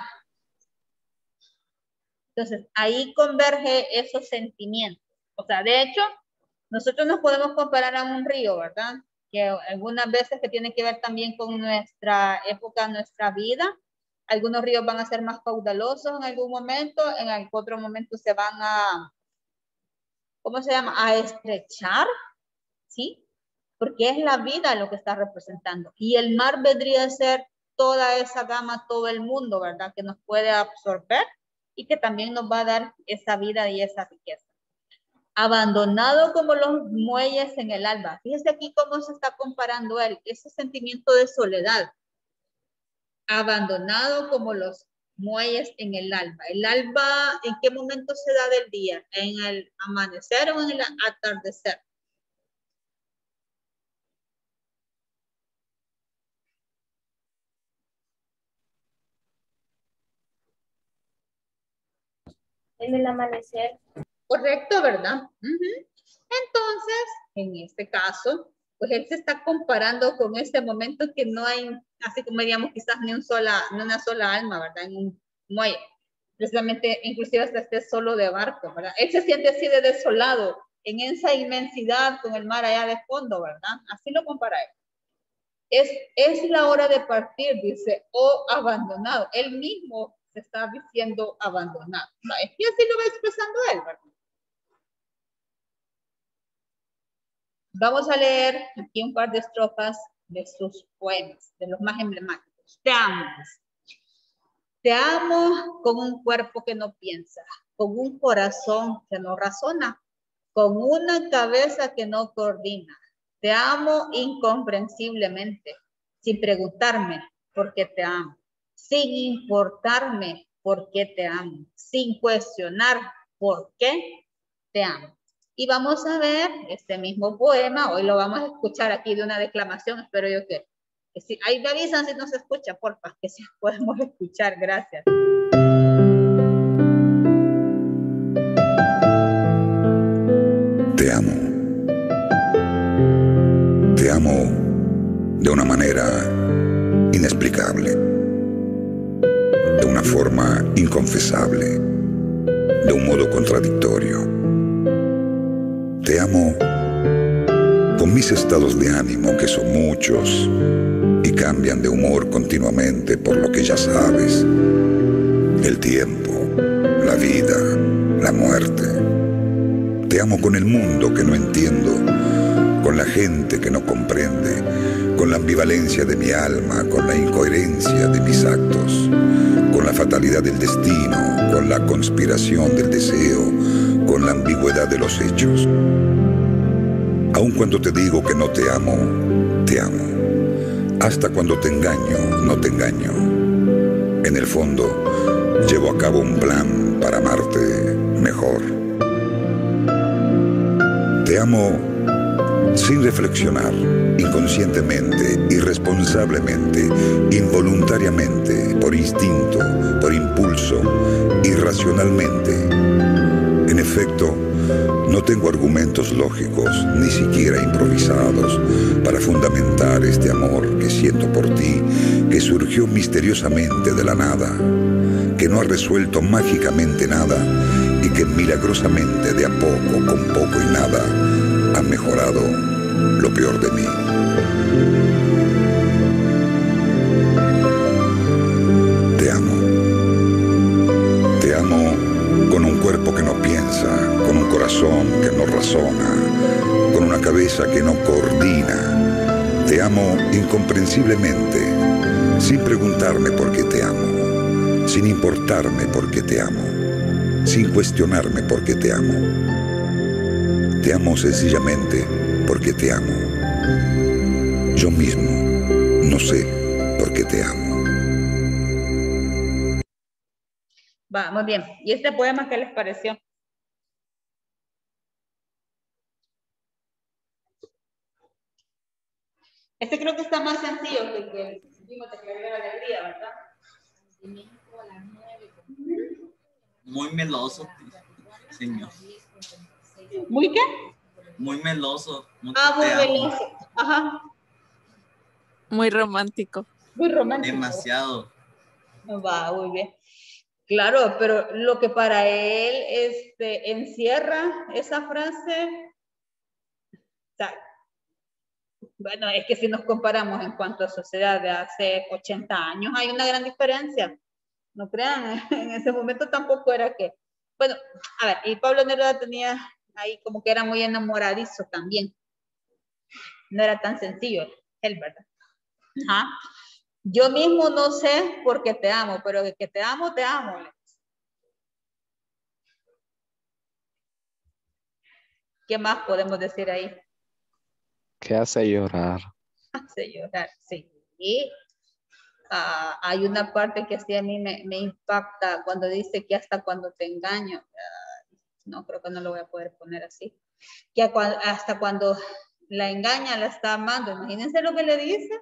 Entonces, ahí converge esos sentimientos. O sea, de hecho, nosotros nos podemos comparar a un río, ¿verdad? Que algunas veces que tiene que ver también con nuestra época, nuestra vida. Algunos ríos van a ser más caudalosos en algún momento, en algún otro momento se van a, ¿cómo se llama? A estrechar, ¿sí? Porque es la vida lo que está representando. Y el mar vendría a ser toda esa gama, todo el mundo, ¿verdad? Que nos puede absorber y que también nos va a dar esa vida y esa riqueza. Abandonado como los muelles en el alba. Fíjese aquí cómo se está comparando él, ese sentimiento de soledad. Abandonado como los muelles en el alba. El alba, ¿en qué momento se da del día? ¿En el amanecer o en el atardecer? En el amanecer. Correcto, ¿verdad? Uh-huh. Entonces, en este caso, pues él se está comparando con este momento que no hay, así como diríamos, quizás ni, un sola, ni una sola alma, ¿verdad? En un muelle. Precisamente, inclusive hasta este solo de barco, ¿verdad? Él se siente así de desolado, en esa inmensidad con el mar allá de fondo, ¿verdad? Así lo compara él. Es, es la hora de partir, dice, o abandonado. Él mismo se está diciendo abandonado. Es que así lo va expresando él, ¿verdad? Vamos a leer aquí un par de estrofas de sus poemas, de los más emblemáticos. Te amo. Te amo con un cuerpo que no piensa, con un corazón que no razona, con una cabeza que no coordina. Te amo incomprensiblemente, sin preguntarme por qué te amo, sin importarme por qué te amo, sin cuestionar por qué te amo. Y vamos a ver este mismo poema, hoy lo vamos a escuchar aquí de una declamación, espero yo que, que si, ahí me avisan si no se escucha, porfa, que sí podemos escuchar, gracias. Te amo. Te amo de una manera inexplicable, de una forma inconfesable, de un modo contradictorio. Te amo con mis estados de ánimo, que son muchos y cambian de humor continuamente, por lo que ya sabes, el tiempo, la vida, la muerte. Te amo con el mundo que no entiendo, con la gente que no comprende, con la ambivalencia de mi alma, con la incoherencia de mis actos, con la fatalidad del destino, con la conspiración del deseo, con la ambigüedad de los hechos. Aun cuando te digo que no te amo, te amo. Hasta cuando te engaño, no te engaño. En el fondo, llevo a cabo un plan para amarte mejor. Te amo sin reflexionar, inconscientemente, irresponsablemente, involuntariamente, por instinto, por impulso, irracionalmente. En efecto, no tengo argumentos lógicos, ni siquiera improvisados, para fundamentar este amor que siento por ti, que surgió misteriosamente de la nada, que no ha resuelto mágicamente nada y que milagrosamente, de a poco, con poco y nada, ha mejorado lo peor de mí. Te amo. Te amo con un cuerpo que no piensa, con un corazón que no razona, con una cabeza que no coordina. Te amo incomprensiblemente, sin preguntarme por qué te amo, sin importarme por qué te amo, sin cuestionarme por qué te amo. Te amo sencillamente porque te amo. Yo mismo no sé por qué te amo. Va, muy bien. ¿Y este poema qué les pareció? Este creo que está más sencillo que, que el vimos de Claridad de la Alegría, ¿verdad? Muy meloso, señor. ¿Muy qué? Muy meloso. Mucho Ah, muy te amo. meloso. Ajá. Muy romántico. Muy romántico. Demasiado. Va, muy bien. Claro, pero lo que para él este, encierra esa frase, o sea, bueno, es que si nos comparamos en cuanto a sociedad de hace ochenta años, hay una gran diferencia. No crean, en ese momento tampoco era que, bueno, a ver, y Pablo Neruda tenía ahí como que era muy enamoradizo también. No era tan sencillo él, ¿verdad? Ajá. Yo mismo no sé por qué te amo, pero de que te amo, te amo. ¿Qué más podemos decir ahí? ¿Qué hace llorar? Hace llorar, sí. Y uh, hay una parte que sí a mí me, me impacta cuando dice que hasta cuando te engaño. Uh, no, creo que no lo voy a poder poner así. Que hasta cuando la engaña, la está amando. Imagínense lo que le dice.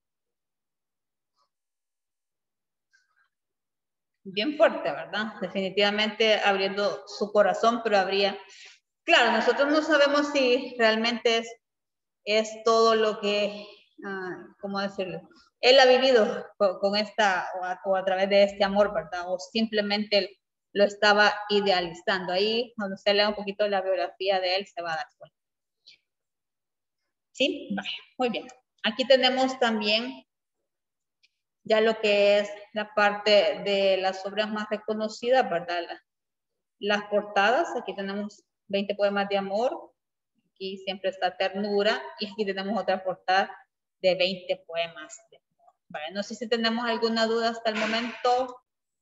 Bien fuerte, ¿verdad? Definitivamente abriendo su corazón, pero habría... Claro, nosotros no sabemos si realmente es, es todo lo que, uh, ¿cómo decirlo? Él ha vivido con, con esta, o a, o a través de este amor, ¿verdad? O simplemente él lo estaba idealizando. Ahí, cuando usted lea un poquito la biografía de él, se va a dar cuenta. ¿Sí? Vale, muy bien. Aquí tenemos también ya lo que es la parte de las obras más reconocidas, ¿verdad? Las, las portadas, aquí tenemos veinte poemas de amor, aquí siempre está ternura, y aquí tenemos otra portada de veinte poemas de amor. Vale, no sé si tenemos alguna duda hasta el momento.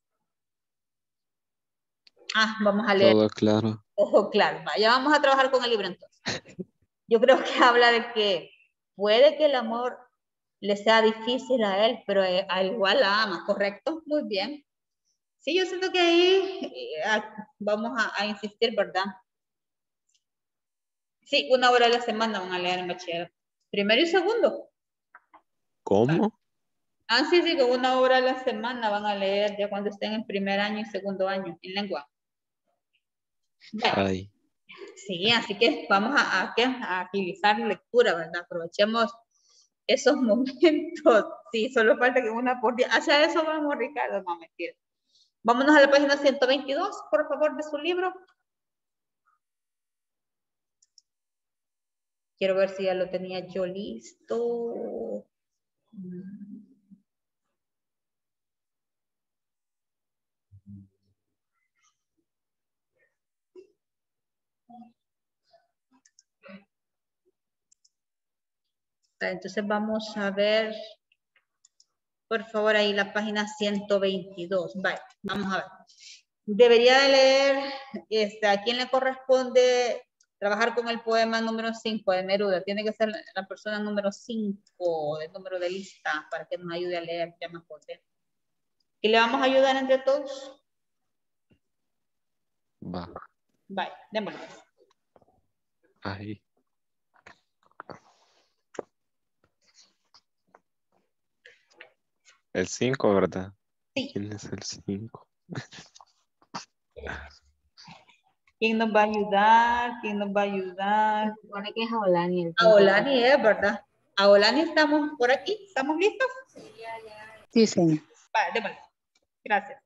Ah, vamos a leer. Todo claro. Ojo claro, vaya, vamos a trabajar con el libro entonces. Yo creo que habla de que puede que el amor le sea difícil a él, pero al igual la ama, ¿correcto? Muy bien. Sí, yo siento que ahí eh, vamos a, a insistir, ¿verdad? Sí, una hora a la semana van a leer en bachiller. Primero y segundo. ¿Cómo? Ah, sí, sí, que una hora a la semana van a leer ya cuando estén en primer año y segundo año en lengua. Ay. Sí, así que vamos a, a, a agilizar la lectura, ¿verdad? Aprovechemos esos momentos. Sí, solo falta que una por día. Hacia eso vamos, Ricardo, no mentira. Vámonos a la página ciento veintidós, por favor, de su libro. Quiero ver si ya lo tenía yo listo. Entonces vamos a ver, por favor, ahí la página ciento veintidós. Vale, vamos a ver. Debería de leer, este, ¿a quién le corresponde trabajar con el poema número cinco de Neruda? Tiene que ser la persona número cinco del número de lista para que nos ayude a leer, ya me acordé. ¿Y le vamos a ayudar entre todos? Va. Vale, démoslo. Ahí. El cinco, ¿verdad? Sí. ¿Quién es el cinco? ¿Quién nos va a ayudar? ¿Quién nos va a ayudar? Se supone que es Aolani. El Aolani es, ¿verdad? Aolani, ¿estamos por aquí? ¿Estamos listos? Sí, señor. Vale, démosle. Gracias.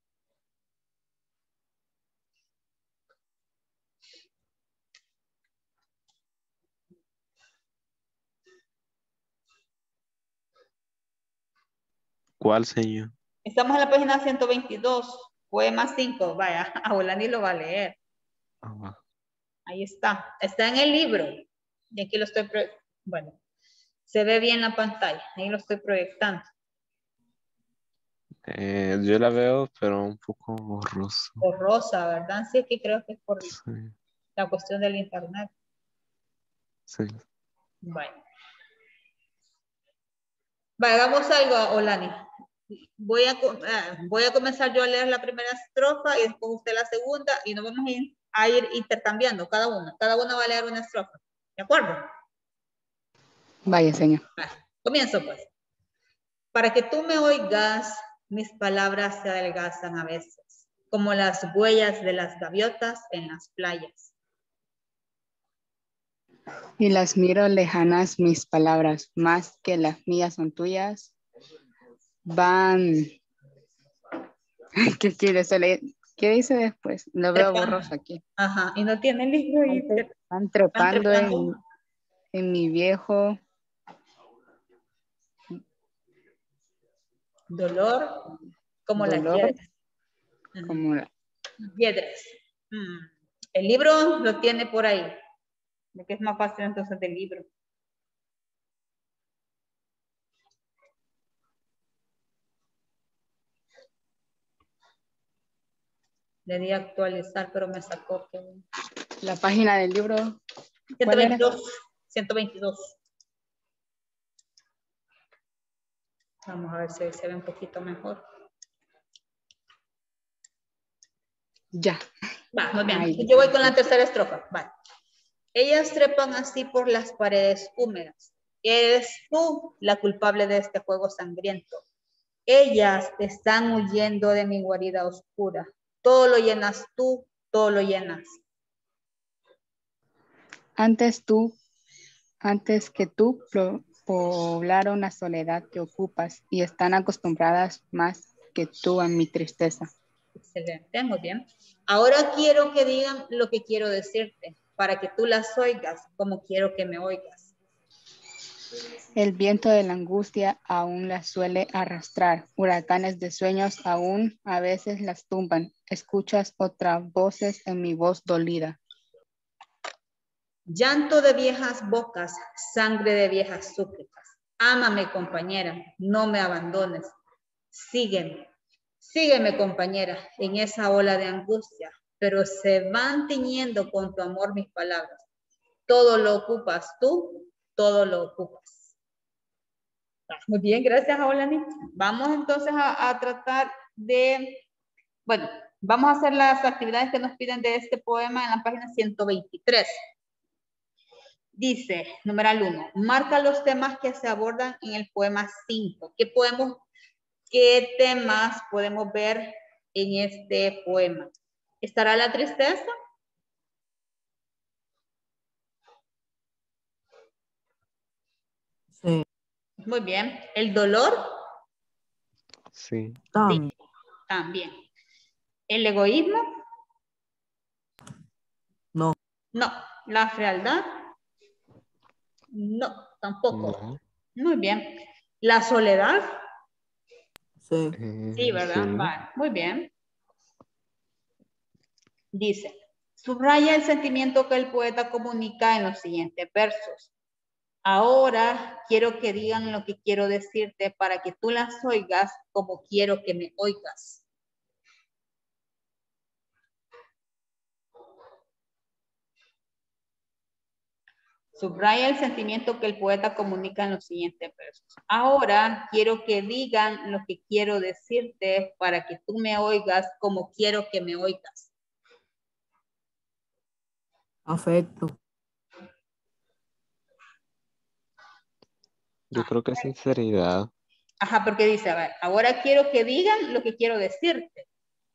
¿Cuál, señor? Estamos en la página ciento veintidós, poema cinco. Vaya, Aolani lo va a leer. Ah, Ahí está. Está en el libro. Y aquí lo estoy, bueno, se ve bien la pantalla. Ahí lo estoy proyectando. eh, yo la veo, pero un poco borroso. Borrosa, ¿verdad? Sí, es que creo que es por Sí. la cuestión del internet. Sí. Bueno. Vale, hagamos algo, Olani. Voy a, voy a comenzar yo a leer la primera estrofa y después usted la segunda y nos vamos a ir, a ir intercambiando cada uno. Cada uno va a leer una estrofa. ¿De acuerdo? Vaya, señor. Vale, comienzo pues. Para que tú me oigas, mis palabras se adelgazan a veces, como las huellas de las gaviotas en las playas. Y las miro lejanas mis palabras, más que las mías son tuyas. Van. ¿Qué quiere leer? ¿Qué dice después? Lo veo Trepando. borroso aquí. Ajá, y no tiene libro. Y Van, van trepando, van trepando. En, en mi viejo dolor, como dolor, las piedras. como la... Piedras. Mm. El libro lo tiene por ahí. De que es más fácil entonces del libro. Le di a actualizar, pero me sacó que... La página del libro. ciento veintidós. ciento veintidós. Vamos a ver si se ve un poquito mejor. Ya. Va, muy bien. Ay, yo voy con la tercera estrofa. Vale. Ellas trepan así por las paredes húmedas. Eres tú la culpable de este juego sangriento. Ellas están huyendo de mi guarida oscura. Todo lo llenas tú, todo lo llenas. Antes tú, antes que tú poblaron la soledad que ocupas y están acostumbradas más que tú a mi tristeza. Excelente, muy bien. Ahora quiero que digan lo que quiero decirte, para que tú las oigas como quiero que me oigas. El viento de la angustia aún las suele arrastrar. Huracanes de sueños aún a veces las tumban. Escuchas otras voces en mi voz dolida. Llanto de viejas bocas, sangre de viejas súplicas. Ámame, compañera, no me abandones. Sígueme, sígueme, compañera, en esa ola de angustia, pero se van tiñendo con tu amor mis palabras. Todo lo ocupas tú, todo lo ocupas. Muy bien, gracias, Aulani. Vamos entonces a, a tratar de, bueno, vamos a hacer las actividades que nos piden de este poema en la página ciento veintitrés. Dice, numeral uno, marca los temas que se abordan en el poema cinco. ¿Qué podemos, qué temas podemos ver en este poema? ¿Estará la tristeza? Sí. Muy bien. ¿El dolor? Sí. También. Sí, también. ¿El egoísmo? No. No. ¿La frialdad? No, tampoco. No. Muy bien. ¿La soledad? Sí. Eh, Sí, ¿verdad? sí. Vale, muy bien. Dice, subraya el sentimiento que el poeta comunica en los siguientes versos. Ahora quiero que digan lo que quiero decirte para que tú las oigas como quiero que me oigas. Subraya el sentimiento que el poeta comunica en los siguientes versos. Ahora quiero que digan lo que quiero decirte para que tú me oigas como quiero que me oigas. Afecto. Yo creo que sinceridad. Ajá, porque dice, a ver, ahora quiero que digan lo que quiero decirte.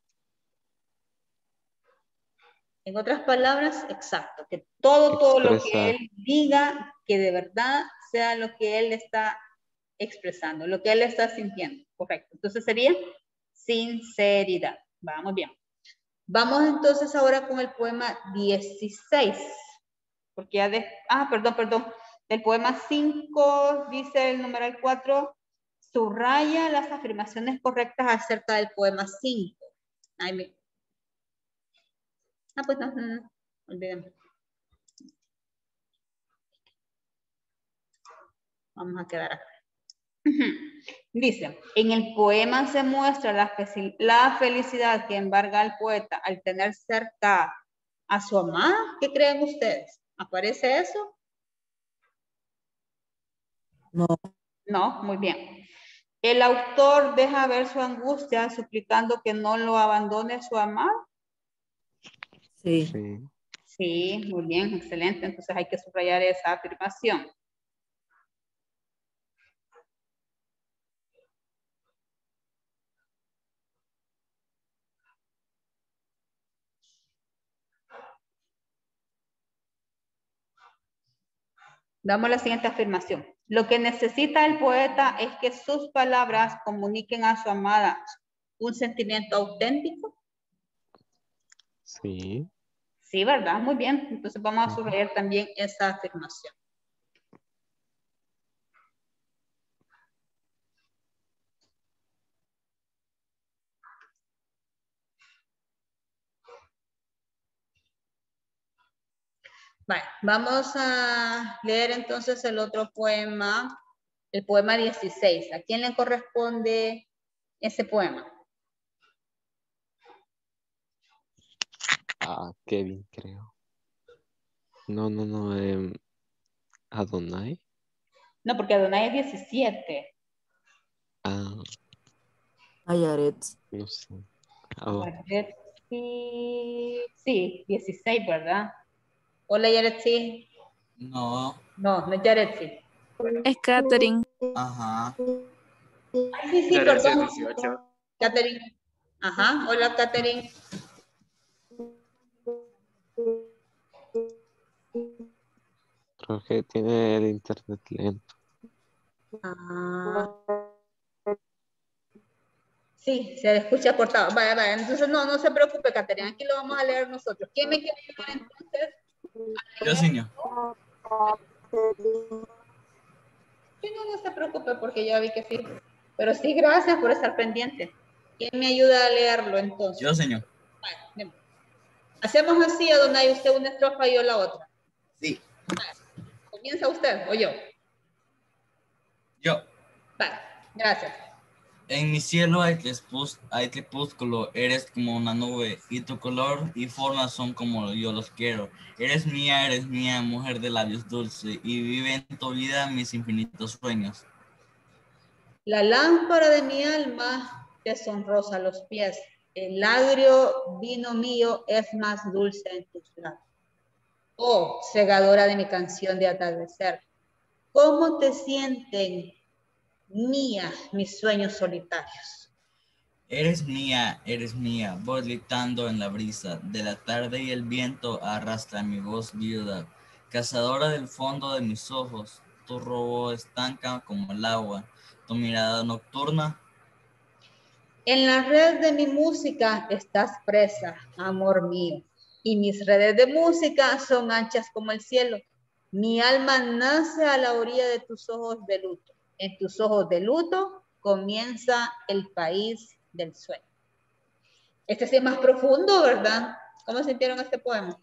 En otras palabras, exacto, que todo, todo lo que Expresar. él diga, que de verdad sea lo que él está expresando, lo que él está sintiendo. Correcto. Entonces sería sinceridad. Vamos bien. Vamos entonces ahora con el poema dieciséis. Porque ya de... Ah, perdón, perdón. Del poema cinco, dice el numeral cuatro, subraya las afirmaciones correctas acerca del poema cinco. Ay, me... Ah, pues no, no, no. Olvídame. Vamos a quedar acá. Dice, en el poema se muestra la, la felicidad que embarga al poeta al tener cerca a su amada. ¿Qué creen ustedes? ¿Aparece eso? No. No, muy bien. El autor deja ver su angustia suplicando que no lo abandone su amado. Sí. Sí. Sí, muy bien, excelente. Entonces hay que subrayar esa afirmación. Damos la siguiente afirmación. Lo que necesita el poeta es que sus palabras comuniquen a su amada un sentimiento auténtico. Sí. Sí, ¿verdad? Muy bien. Entonces vamos a subrayar también esa afirmación. Vale, vamos a leer entonces el otro poema, el poema dieciséis. ¿A quién le corresponde ese poema? A Kevin, creo. No, no, no. Eh, Adonai. No, porque Adonai es diecisiete. Ah. A Yaret. No sé. Oh. Yaret, sí, sí, dieciséis, ¿verdad? Hola, Yaretsi. No. No, no es Yaretsi. Es Catherine. Ajá. Ay, sí, sí, Yaretsi es perdón. dieciocho. Catherine. Ajá, hola, Catherine. Creo que tiene el internet lento. Ah. Sí, se escucha cortado. Vaya, vaya. Entonces, no, no se preocupe, Caterina. Aquí lo vamos a leer nosotros. ¿Quién me quiere ayudar entonces? Yo, señor. Sí, no, no se preocupe porque ya vi que sí. Pero sí, gracias por estar pendiente. ¿Quién me ayuda a leerlo entonces? Yo, señor. Vale, hacemos así, a donde hay usted una estrofa y yo la otra. Sí. Vale. ¿Comienza usted o yo? Yo. Vale, gracias. En mi cielo hay, crepús- hay crepúsculo, eres como una nube, y tu color y forma son como yo los quiero. Eres mía, eres mía, mujer de labios dulces, y vive en tu vida mis infinitos sueños. La lámpara de mi alma te sonrosa los pies. El agrio vino mío es más dulce en tus labios. Oh, segadora de mi canción de atardecer, ¿cómo te sienten mía mis sueños solitarios? Eres mía, eres mía, voy gritando en la brisa de la tarde y el viento arrastra mi voz viuda. Cazadora del fondo de mis ojos, tu robo estanca como el agua, tu mirada nocturna. En la red de mi música estás presa, amor mío, y mis redes de música son anchas como el cielo. Mi alma nace a la orilla de tus ojos de luto. En tus ojos de luto comienza el país del sueño. Este sí es más profundo, ¿verdad? ¿Cómo sintieron este poema?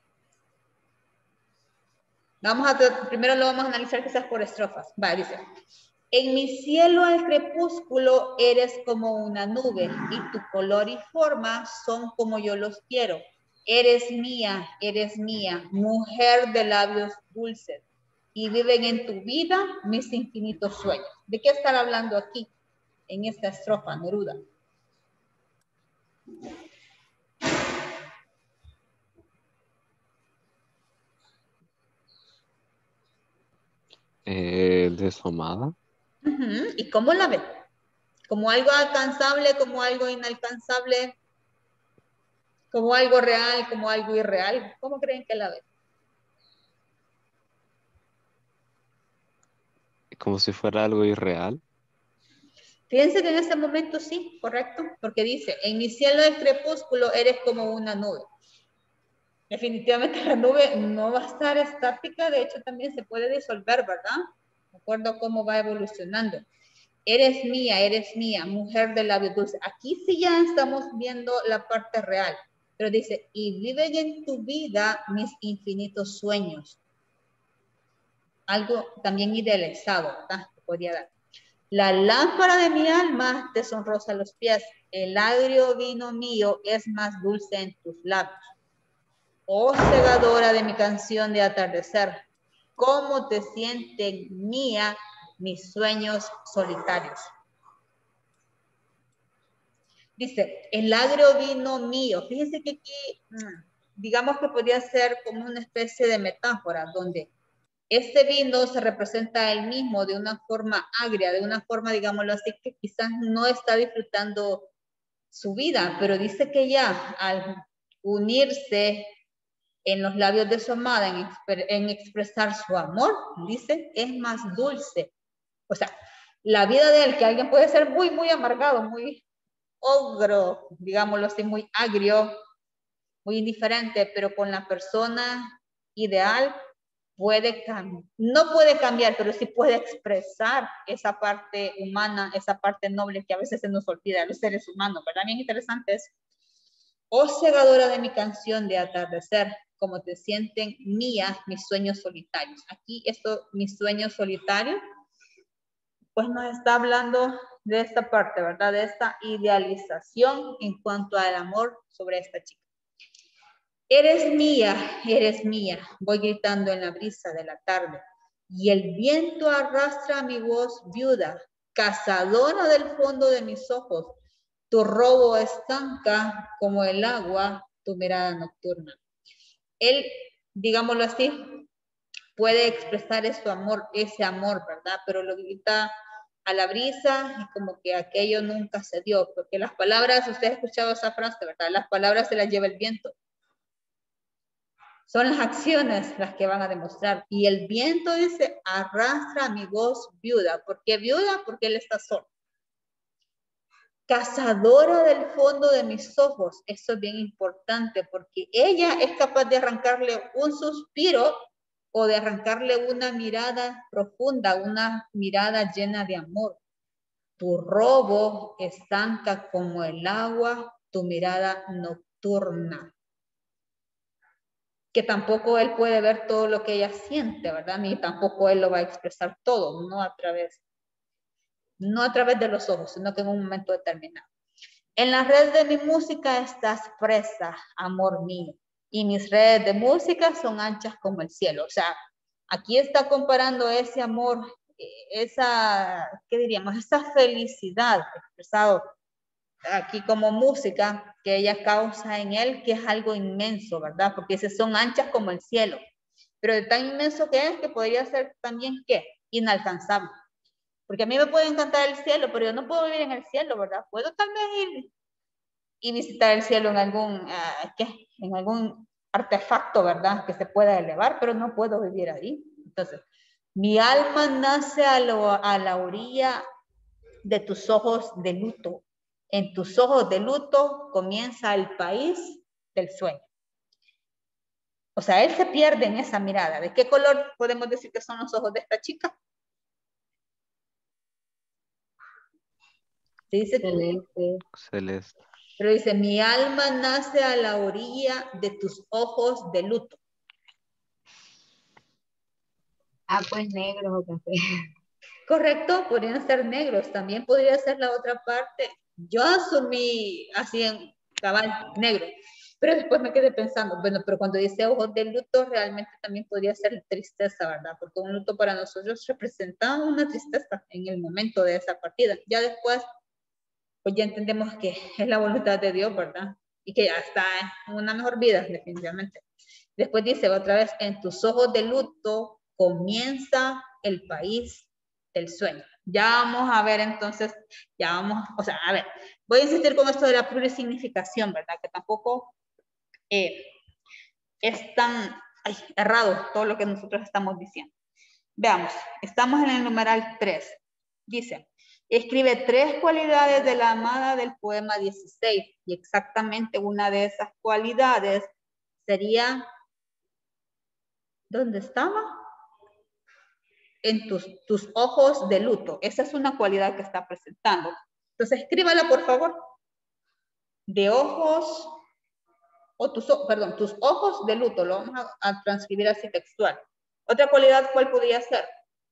Vamos a, primero lo vamos a analizar quizás por estrofas. Va, dice. En mi cielo al crepúsculo eres como una nube y tu color y forma son como yo los quiero. Eres mía, eres mía, mujer de labios dulces y viven en tu vida mis infinitos sueños. ¿De qué estar hablando aquí en esta estrofa, Neruda? Eh, de su amada. Uh-huh. ¿Y cómo la ve? ¿Como algo alcanzable, como algo inalcanzable, como algo real, como algo irreal? ¿Cómo creen que la ve? Como si fuera algo irreal. Fíjense que en este momento sí, correcto, porque dice, en mi cielo del crepúsculo eres como una nube. Definitivamente la nube no va a estar estática, de hecho también se puede disolver, ¿verdad? De acuerdo a cómo va evolucionando. Eres mía, eres mía, mujer de labios dulces. Aquí sí ya estamos viendo la parte real, pero dice, y viven en tu vida mis infinitos sueños. Algo también idealizado, ¿verdad? Te podría dar. La lámpara de mi alma te sonrosa los pies. El agrio vino mío es más dulce en tus labios. Oh, segadora de mi canción de atardecer, ¿cómo te sienten mía mis sueños solitarios? Dice, el agrio vino mío. Fíjense que aquí, digamos que podría ser como una especie de metáfora, donde este vino se representa a él mismo de una forma agria, de una forma, digámoslo así, que quizás no está disfrutando su vida, pero dice que ya al unirse en los labios de su amada, en, exp en expresar su amor, dice, es más dulce. O sea, la vida de él, que alguien puede ser muy, muy amargado, muy ogro, digámoslo así, muy agrio, muy indiferente, pero con la persona ideal puede cambiar, no puede cambiar, pero sí puede expresar esa parte humana, esa parte noble que a veces se nos olvida a los seres humanos, ¿verdad? Bien interesante eso. Oh, segadora de mi canción de atardecer, como te sienten mías mis sueños solitarios. Aquí esto, mis sueños solitarios, pues nos está hablando de esta parte, ¿verdad? De esta idealización en cuanto al amor sobre esta chica. Eres mía, eres mía, voy gritando en la brisa de la tarde, y el viento arrastra mi voz viuda, cazadora del fondo de mis ojos. Tu robo estanca como el agua, tu mirada nocturna. Él, digámoslo así, puede expresar ese amor, ese amor, ¿verdad? Pero lo grita a la brisa y como que aquello nunca se dio, porque las palabras, usted ha escuchado esa frase, ¿verdad? Las palabras se las lleva el viento. Son las acciones las que van a demostrar. Y el viento dice, arrastra mi voz viuda. ¿Por qué viuda? Porque él está solo. Cazadora del fondo de mis ojos. Eso es bien importante porque ella es capaz de arrancarle un suspiro o de arrancarle una mirada profunda, una mirada llena de amor. Tu robo estanca como el agua, tu mirada nocturna. Que tampoco él puede ver todo lo que ella siente, ¿verdad? Ni tampoco él lo va a expresar todo, no a través, no a través de los ojos, sino que en un momento determinado. En las redes de mi música estás presa, amor mío, y mis redes de música son anchas como el cielo. O sea, aquí está comparando ese amor esa, ¿qué diríamos? Esa felicidad expresado aquí como música que ella causa en él, que es algo inmenso, ¿verdad? Porque esas son anchas como el cielo, pero de tan inmenso que es que podría ser también, ¿qué? Inalcanzable. Porque a mí me puede encantar el cielo, pero yo no puedo vivir en el cielo, ¿verdad? Puedo tal vez ir y visitar el cielo en algún, uh, ¿qué? En algún artefacto, ¿verdad? Que se pueda elevar, pero no puedo vivir ahí. Entonces, mi alma nace a, lo, a la orilla de tus ojos de luto. En tus ojos de luto comienza el país del sueño. O sea, él se pierde en esa mirada. ¿De qué color podemos decir que son los ojos de esta chica? Dice Celeste. Celeste. Pero dice, mi alma nace a la orilla de tus ojos de luto. Ah, pues negros o café. Correcto, podrían ser negros. También podría ser la otra parte. Yo asumí así en cabal negro. Pero después me quedé pensando, bueno, pero cuando dice ojos de luto, realmente también podría ser tristeza, ¿verdad? Porque un luto para nosotros representa una tristeza en el momento de esa partida. Ya después, pues ya entendemos que es la voluntad de Dios, ¿verdad? Y que ya está en una mejor vida, definitivamente. Después dice otra vez, en tus ojos de luto comienza el país del sueño. Ya vamos a ver entonces, ya vamos, o sea, a ver, voy a insistir con esto de la plurisignificación, ¿verdad? Que tampoco eh, es tan ay, errado todo lo que nosotros estamos diciendo. Veamos, estamos en el numeral tres. Dice, escribe tres cualidades de la amada del poema dieciséis, y exactamente una de esas cualidades sería, ¿dónde estaba? En tus, tus ojos de luto. Esa es una cualidad que está presentando. Entonces, escríbala, por favor. De ojos, o tus, perdón, tus ojos de luto. Lo vamos a, a transcribir así textual. Otra cualidad, ¿cuál podría ser?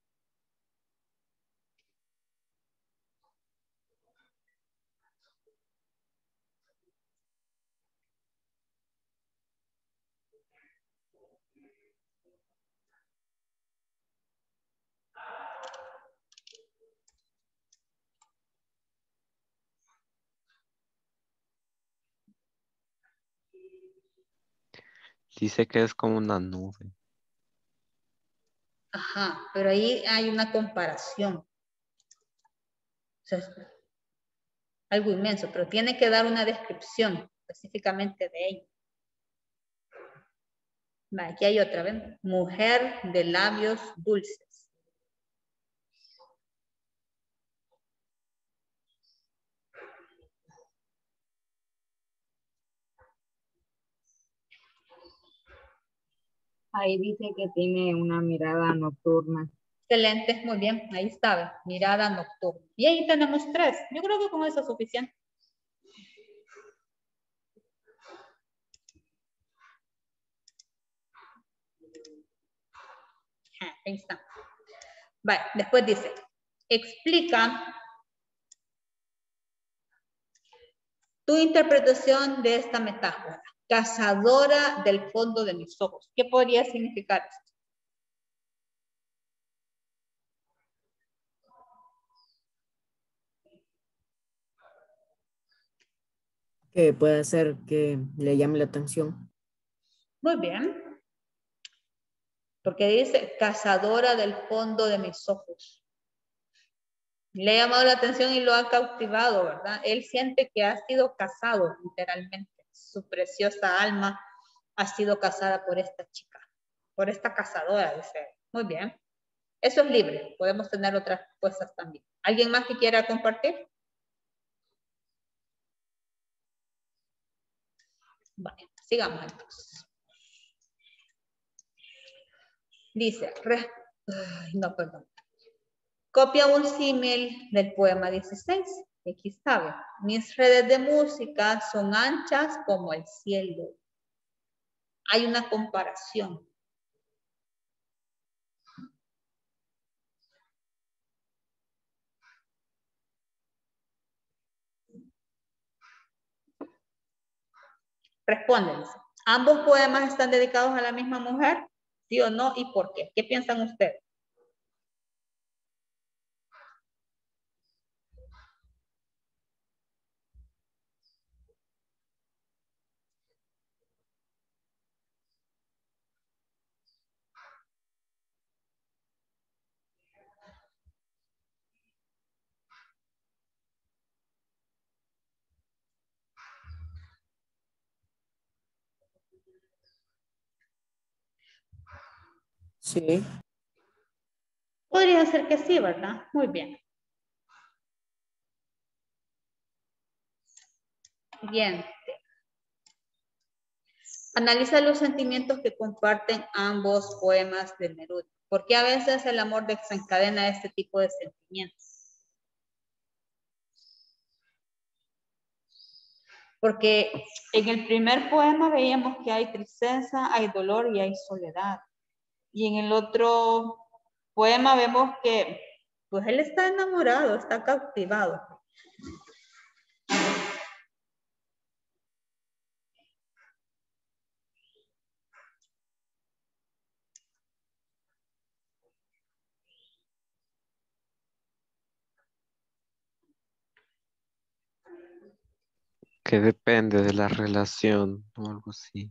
Dice que es como una nube. Ajá, pero ahí hay una comparación. O sea, es algo inmenso, pero tiene que dar una descripción específicamente de ello. Va, aquí hay otra, ¿ven? Mujer de labios dulces. Ahí dice que tiene una mirada nocturna. Excelente, muy bien, ahí está, mirada nocturna. Y ahí tenemos tres. Yo creo que con eso es suficiente. Ahí está. Vale, después dice, explica tu interpretación de esta metáfora. Cazadora del fondo de mis ojos. ¿Qué podría significar esto? Que puede ser que le llame la atención. Muy bien. Porque dice, cazadora del fondo de mis ojos. Le ha llamado la atención y lo ha cautivado, ¿verdad? Él siente que ha sido cazado, literalmente. Su preciosa alma ha sido cazada por esta chica, por esta cazadora, dice. Muy bien. Eso es libre. Podemos tener otras respuestas también. ¿Alguien más que quiera compartir? Vale, sigamos entonces. Dice, re, ay, no, perdón. Copia un símil del poema dieciséis. Aquí sabe, mis redes de música son anchas como el cielo. Hay una comparación. Responden. ¿Ambos poemas están dedicados a la misma mujer? ¿Sí o no? ¿Y por qué? ¿Qué piensan ustedes? Sí. Podría ser que sí, ¿verdad? Muy bien. Bien. Analiza los sentimientos que comparten ambos poemas de Neruda. Porque a veces el amor desencadena este tipo de sentimientos. Porque en el primer poema veíamos que hay tristeza, hay dolor y hay soledad. Y en el otro poema vemos que pues él está enamorado, está cautivado. Que depende de la relación o algo así.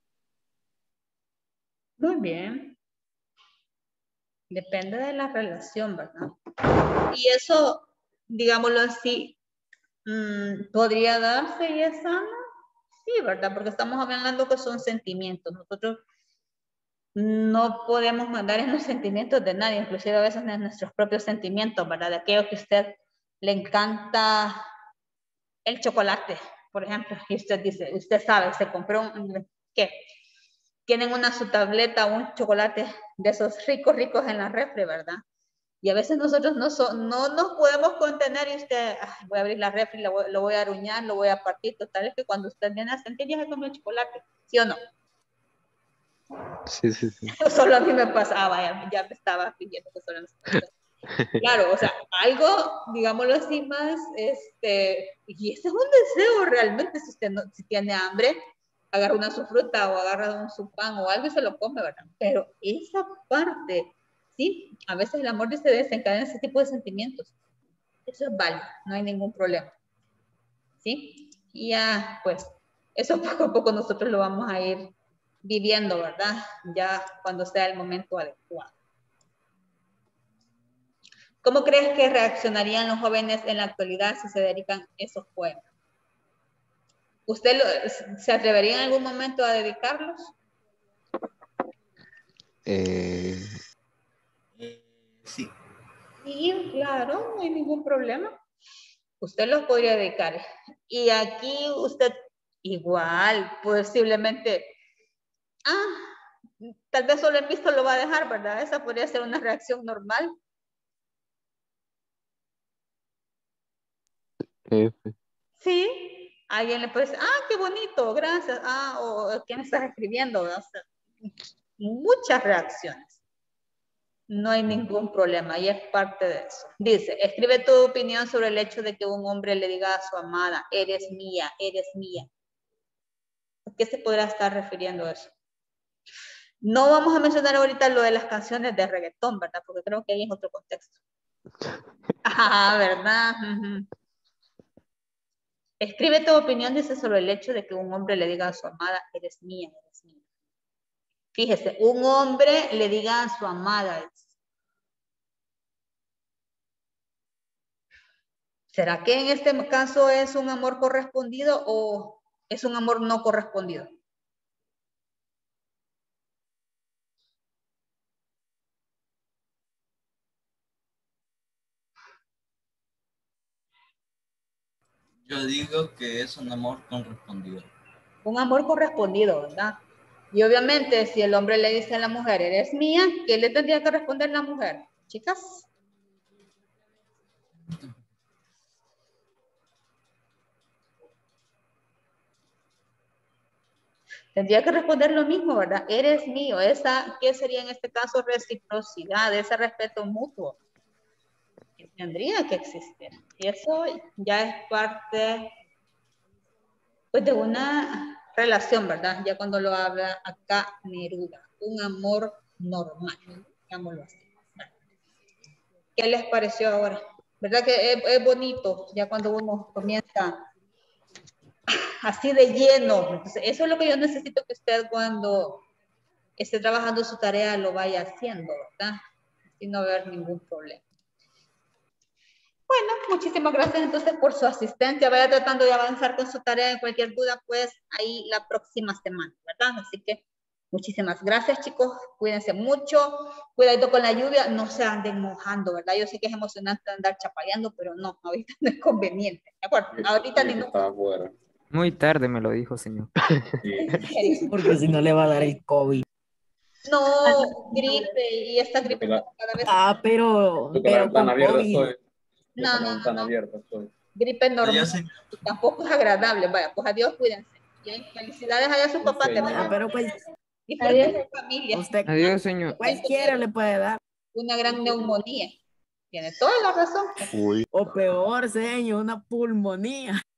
Muy bien. Depende de la relación, ¿verdad? Y eso, digámoslo así, mmm, podría darse y es sano. Sí, ¿verdad? Porque estamos hablando que son sentimientos. Nosotros no podemos mandar en los sentimientos de nadie, inclusive a veces en nuestros propios sentimientos, ¿verdad? De aquello que a usted le encanta el chocolate, por ejemplo, y usted dice, usted sabe, se compró un, ¿qué? Tienen una su tableta o un chocolate de esos ricos, ricos en la refri, ¿verdad? Y a veces nosotros no, so, no nos podemos contener y usted, ay, voy a abrir la refri, lo voy, lo voy a aruñar, lo voy a partir. Total es que cuando usted viene a sentir ya se comió el chocolate, ¿sí o no? Sí, sí, sí. Solo a mí me pasaba, vaya, ya me estaba fingiendo que solo a mí me pasaba. Claro, o sea, algo, digámoslo así más, este, y ese es un deseo realmente, si usted no, si tiene hambre, agarra una su fruta o agarra un su pan o algo y se lo come, ¿verdad? Pero esa parte, sí, a veces el amor se desencadena ese tipo de sentimientos. Eso es válido, no hay ningún problema. ¿Sí? Y ya, pues, eso poco a poco nosotros lo vamos a ir viviendo, ¿verdad? Ya cuando sea el momento adecuado. ¿Cómo crees que reaccionarían los jóvenes en la actualidad si se dedican esos poemas? ¿Usted lo, se atrevería en algún momento a dedicarlos? Eh... Sí. Sí, claro, no hay ningún problema. Usted los podría dedicar. Y aquí usted igual, posiblemente, ah, tal vez solo el visto lo va a dejar, ¿verdad? Esa podría ser una reacción normal. F. Sí, alguien le puede decir, ah, qué bonito, gracias. Ah, o ¿qué me estás escribiendo? O sea, muchas reacciones. No hay ningún problema y es parte de eso. Dice, escribe tu opinión sobre el hecho de que un hombre le diga a su amada, eres mía, eres mía. ¿A qué se podrá estar refiriendo eso? No vamos a mencionar ahorita lo de las canciones de reggaetón, ¿verdad? Porque creo que ahí es otro contexto. Ah, ¿verdad? Uh-huh. Escribe tu opinión, dice, sobre el hecho de que un hombre le diga a su amada, eres mía, eres mía. Fíjese, un hombre le diga a su amada. ¿Será que en este caso es un amor correspondido o es un amor no correspondido? Yo digo que es un amor correspondido. Un amor correspondido, ¿verdad? Y obviamente si el hombre le dice a la mujer, eres mía, ¿qué le tendría que responder la mujer? Chicas. Tendría que responder lo mismo, ¿verdad? Eres mío. Esa, ¿qué sería en este caso? Reciprocidad, ese respeto mutuo. Que tendría que existir. Y eso ya es parte pues, de una relación, ¿verdad? Ya cuando lo habla acá Neruda. Un amor normal, digámoslo así. ¿Qué les pareció ahora? ¿Verdad que es, es bonito ya cuando uno comienza así de lleno? Entonces, eso es lo que yo necesito que usted cuando esté trabajando su tarea lo vaya haciendo, ¿verdad? Sin no haber ningún problema. Bueno, muchísimas gracias entonces por su asistencia. Vaya tratando de avanzar con su tarea. Cualquier duda, pues ahí la próxima semana, ¿verdad? Así que muchísimas gracias, chicos. Cuídense mucho. Cuidado con la lluvia. No se anden mojando, ¿verdad? Yo sé que es emocionante andar chapaleando, pero no, ahorita no es conveniente. ¿De acuerdo? Ahorita ni no. Muy tarde me lo dijo, señor. Porque si no le va a dar el COVID. No, gripe. Y esta gripe cada vez. Ah, pero, pero con COVID. No, no, no, no. Gripe normal. Tampoco es agradable. Vaya, pues adiós, cuídense. Bien, felicidades allá a su papá. Que Ah, pero pues, disfruten su familia. usted, Adiós, señor. cualquiera le puede dar. Una gran neumonía. Tiene toda la razón. Uy. O peor, señor, una pulmonía.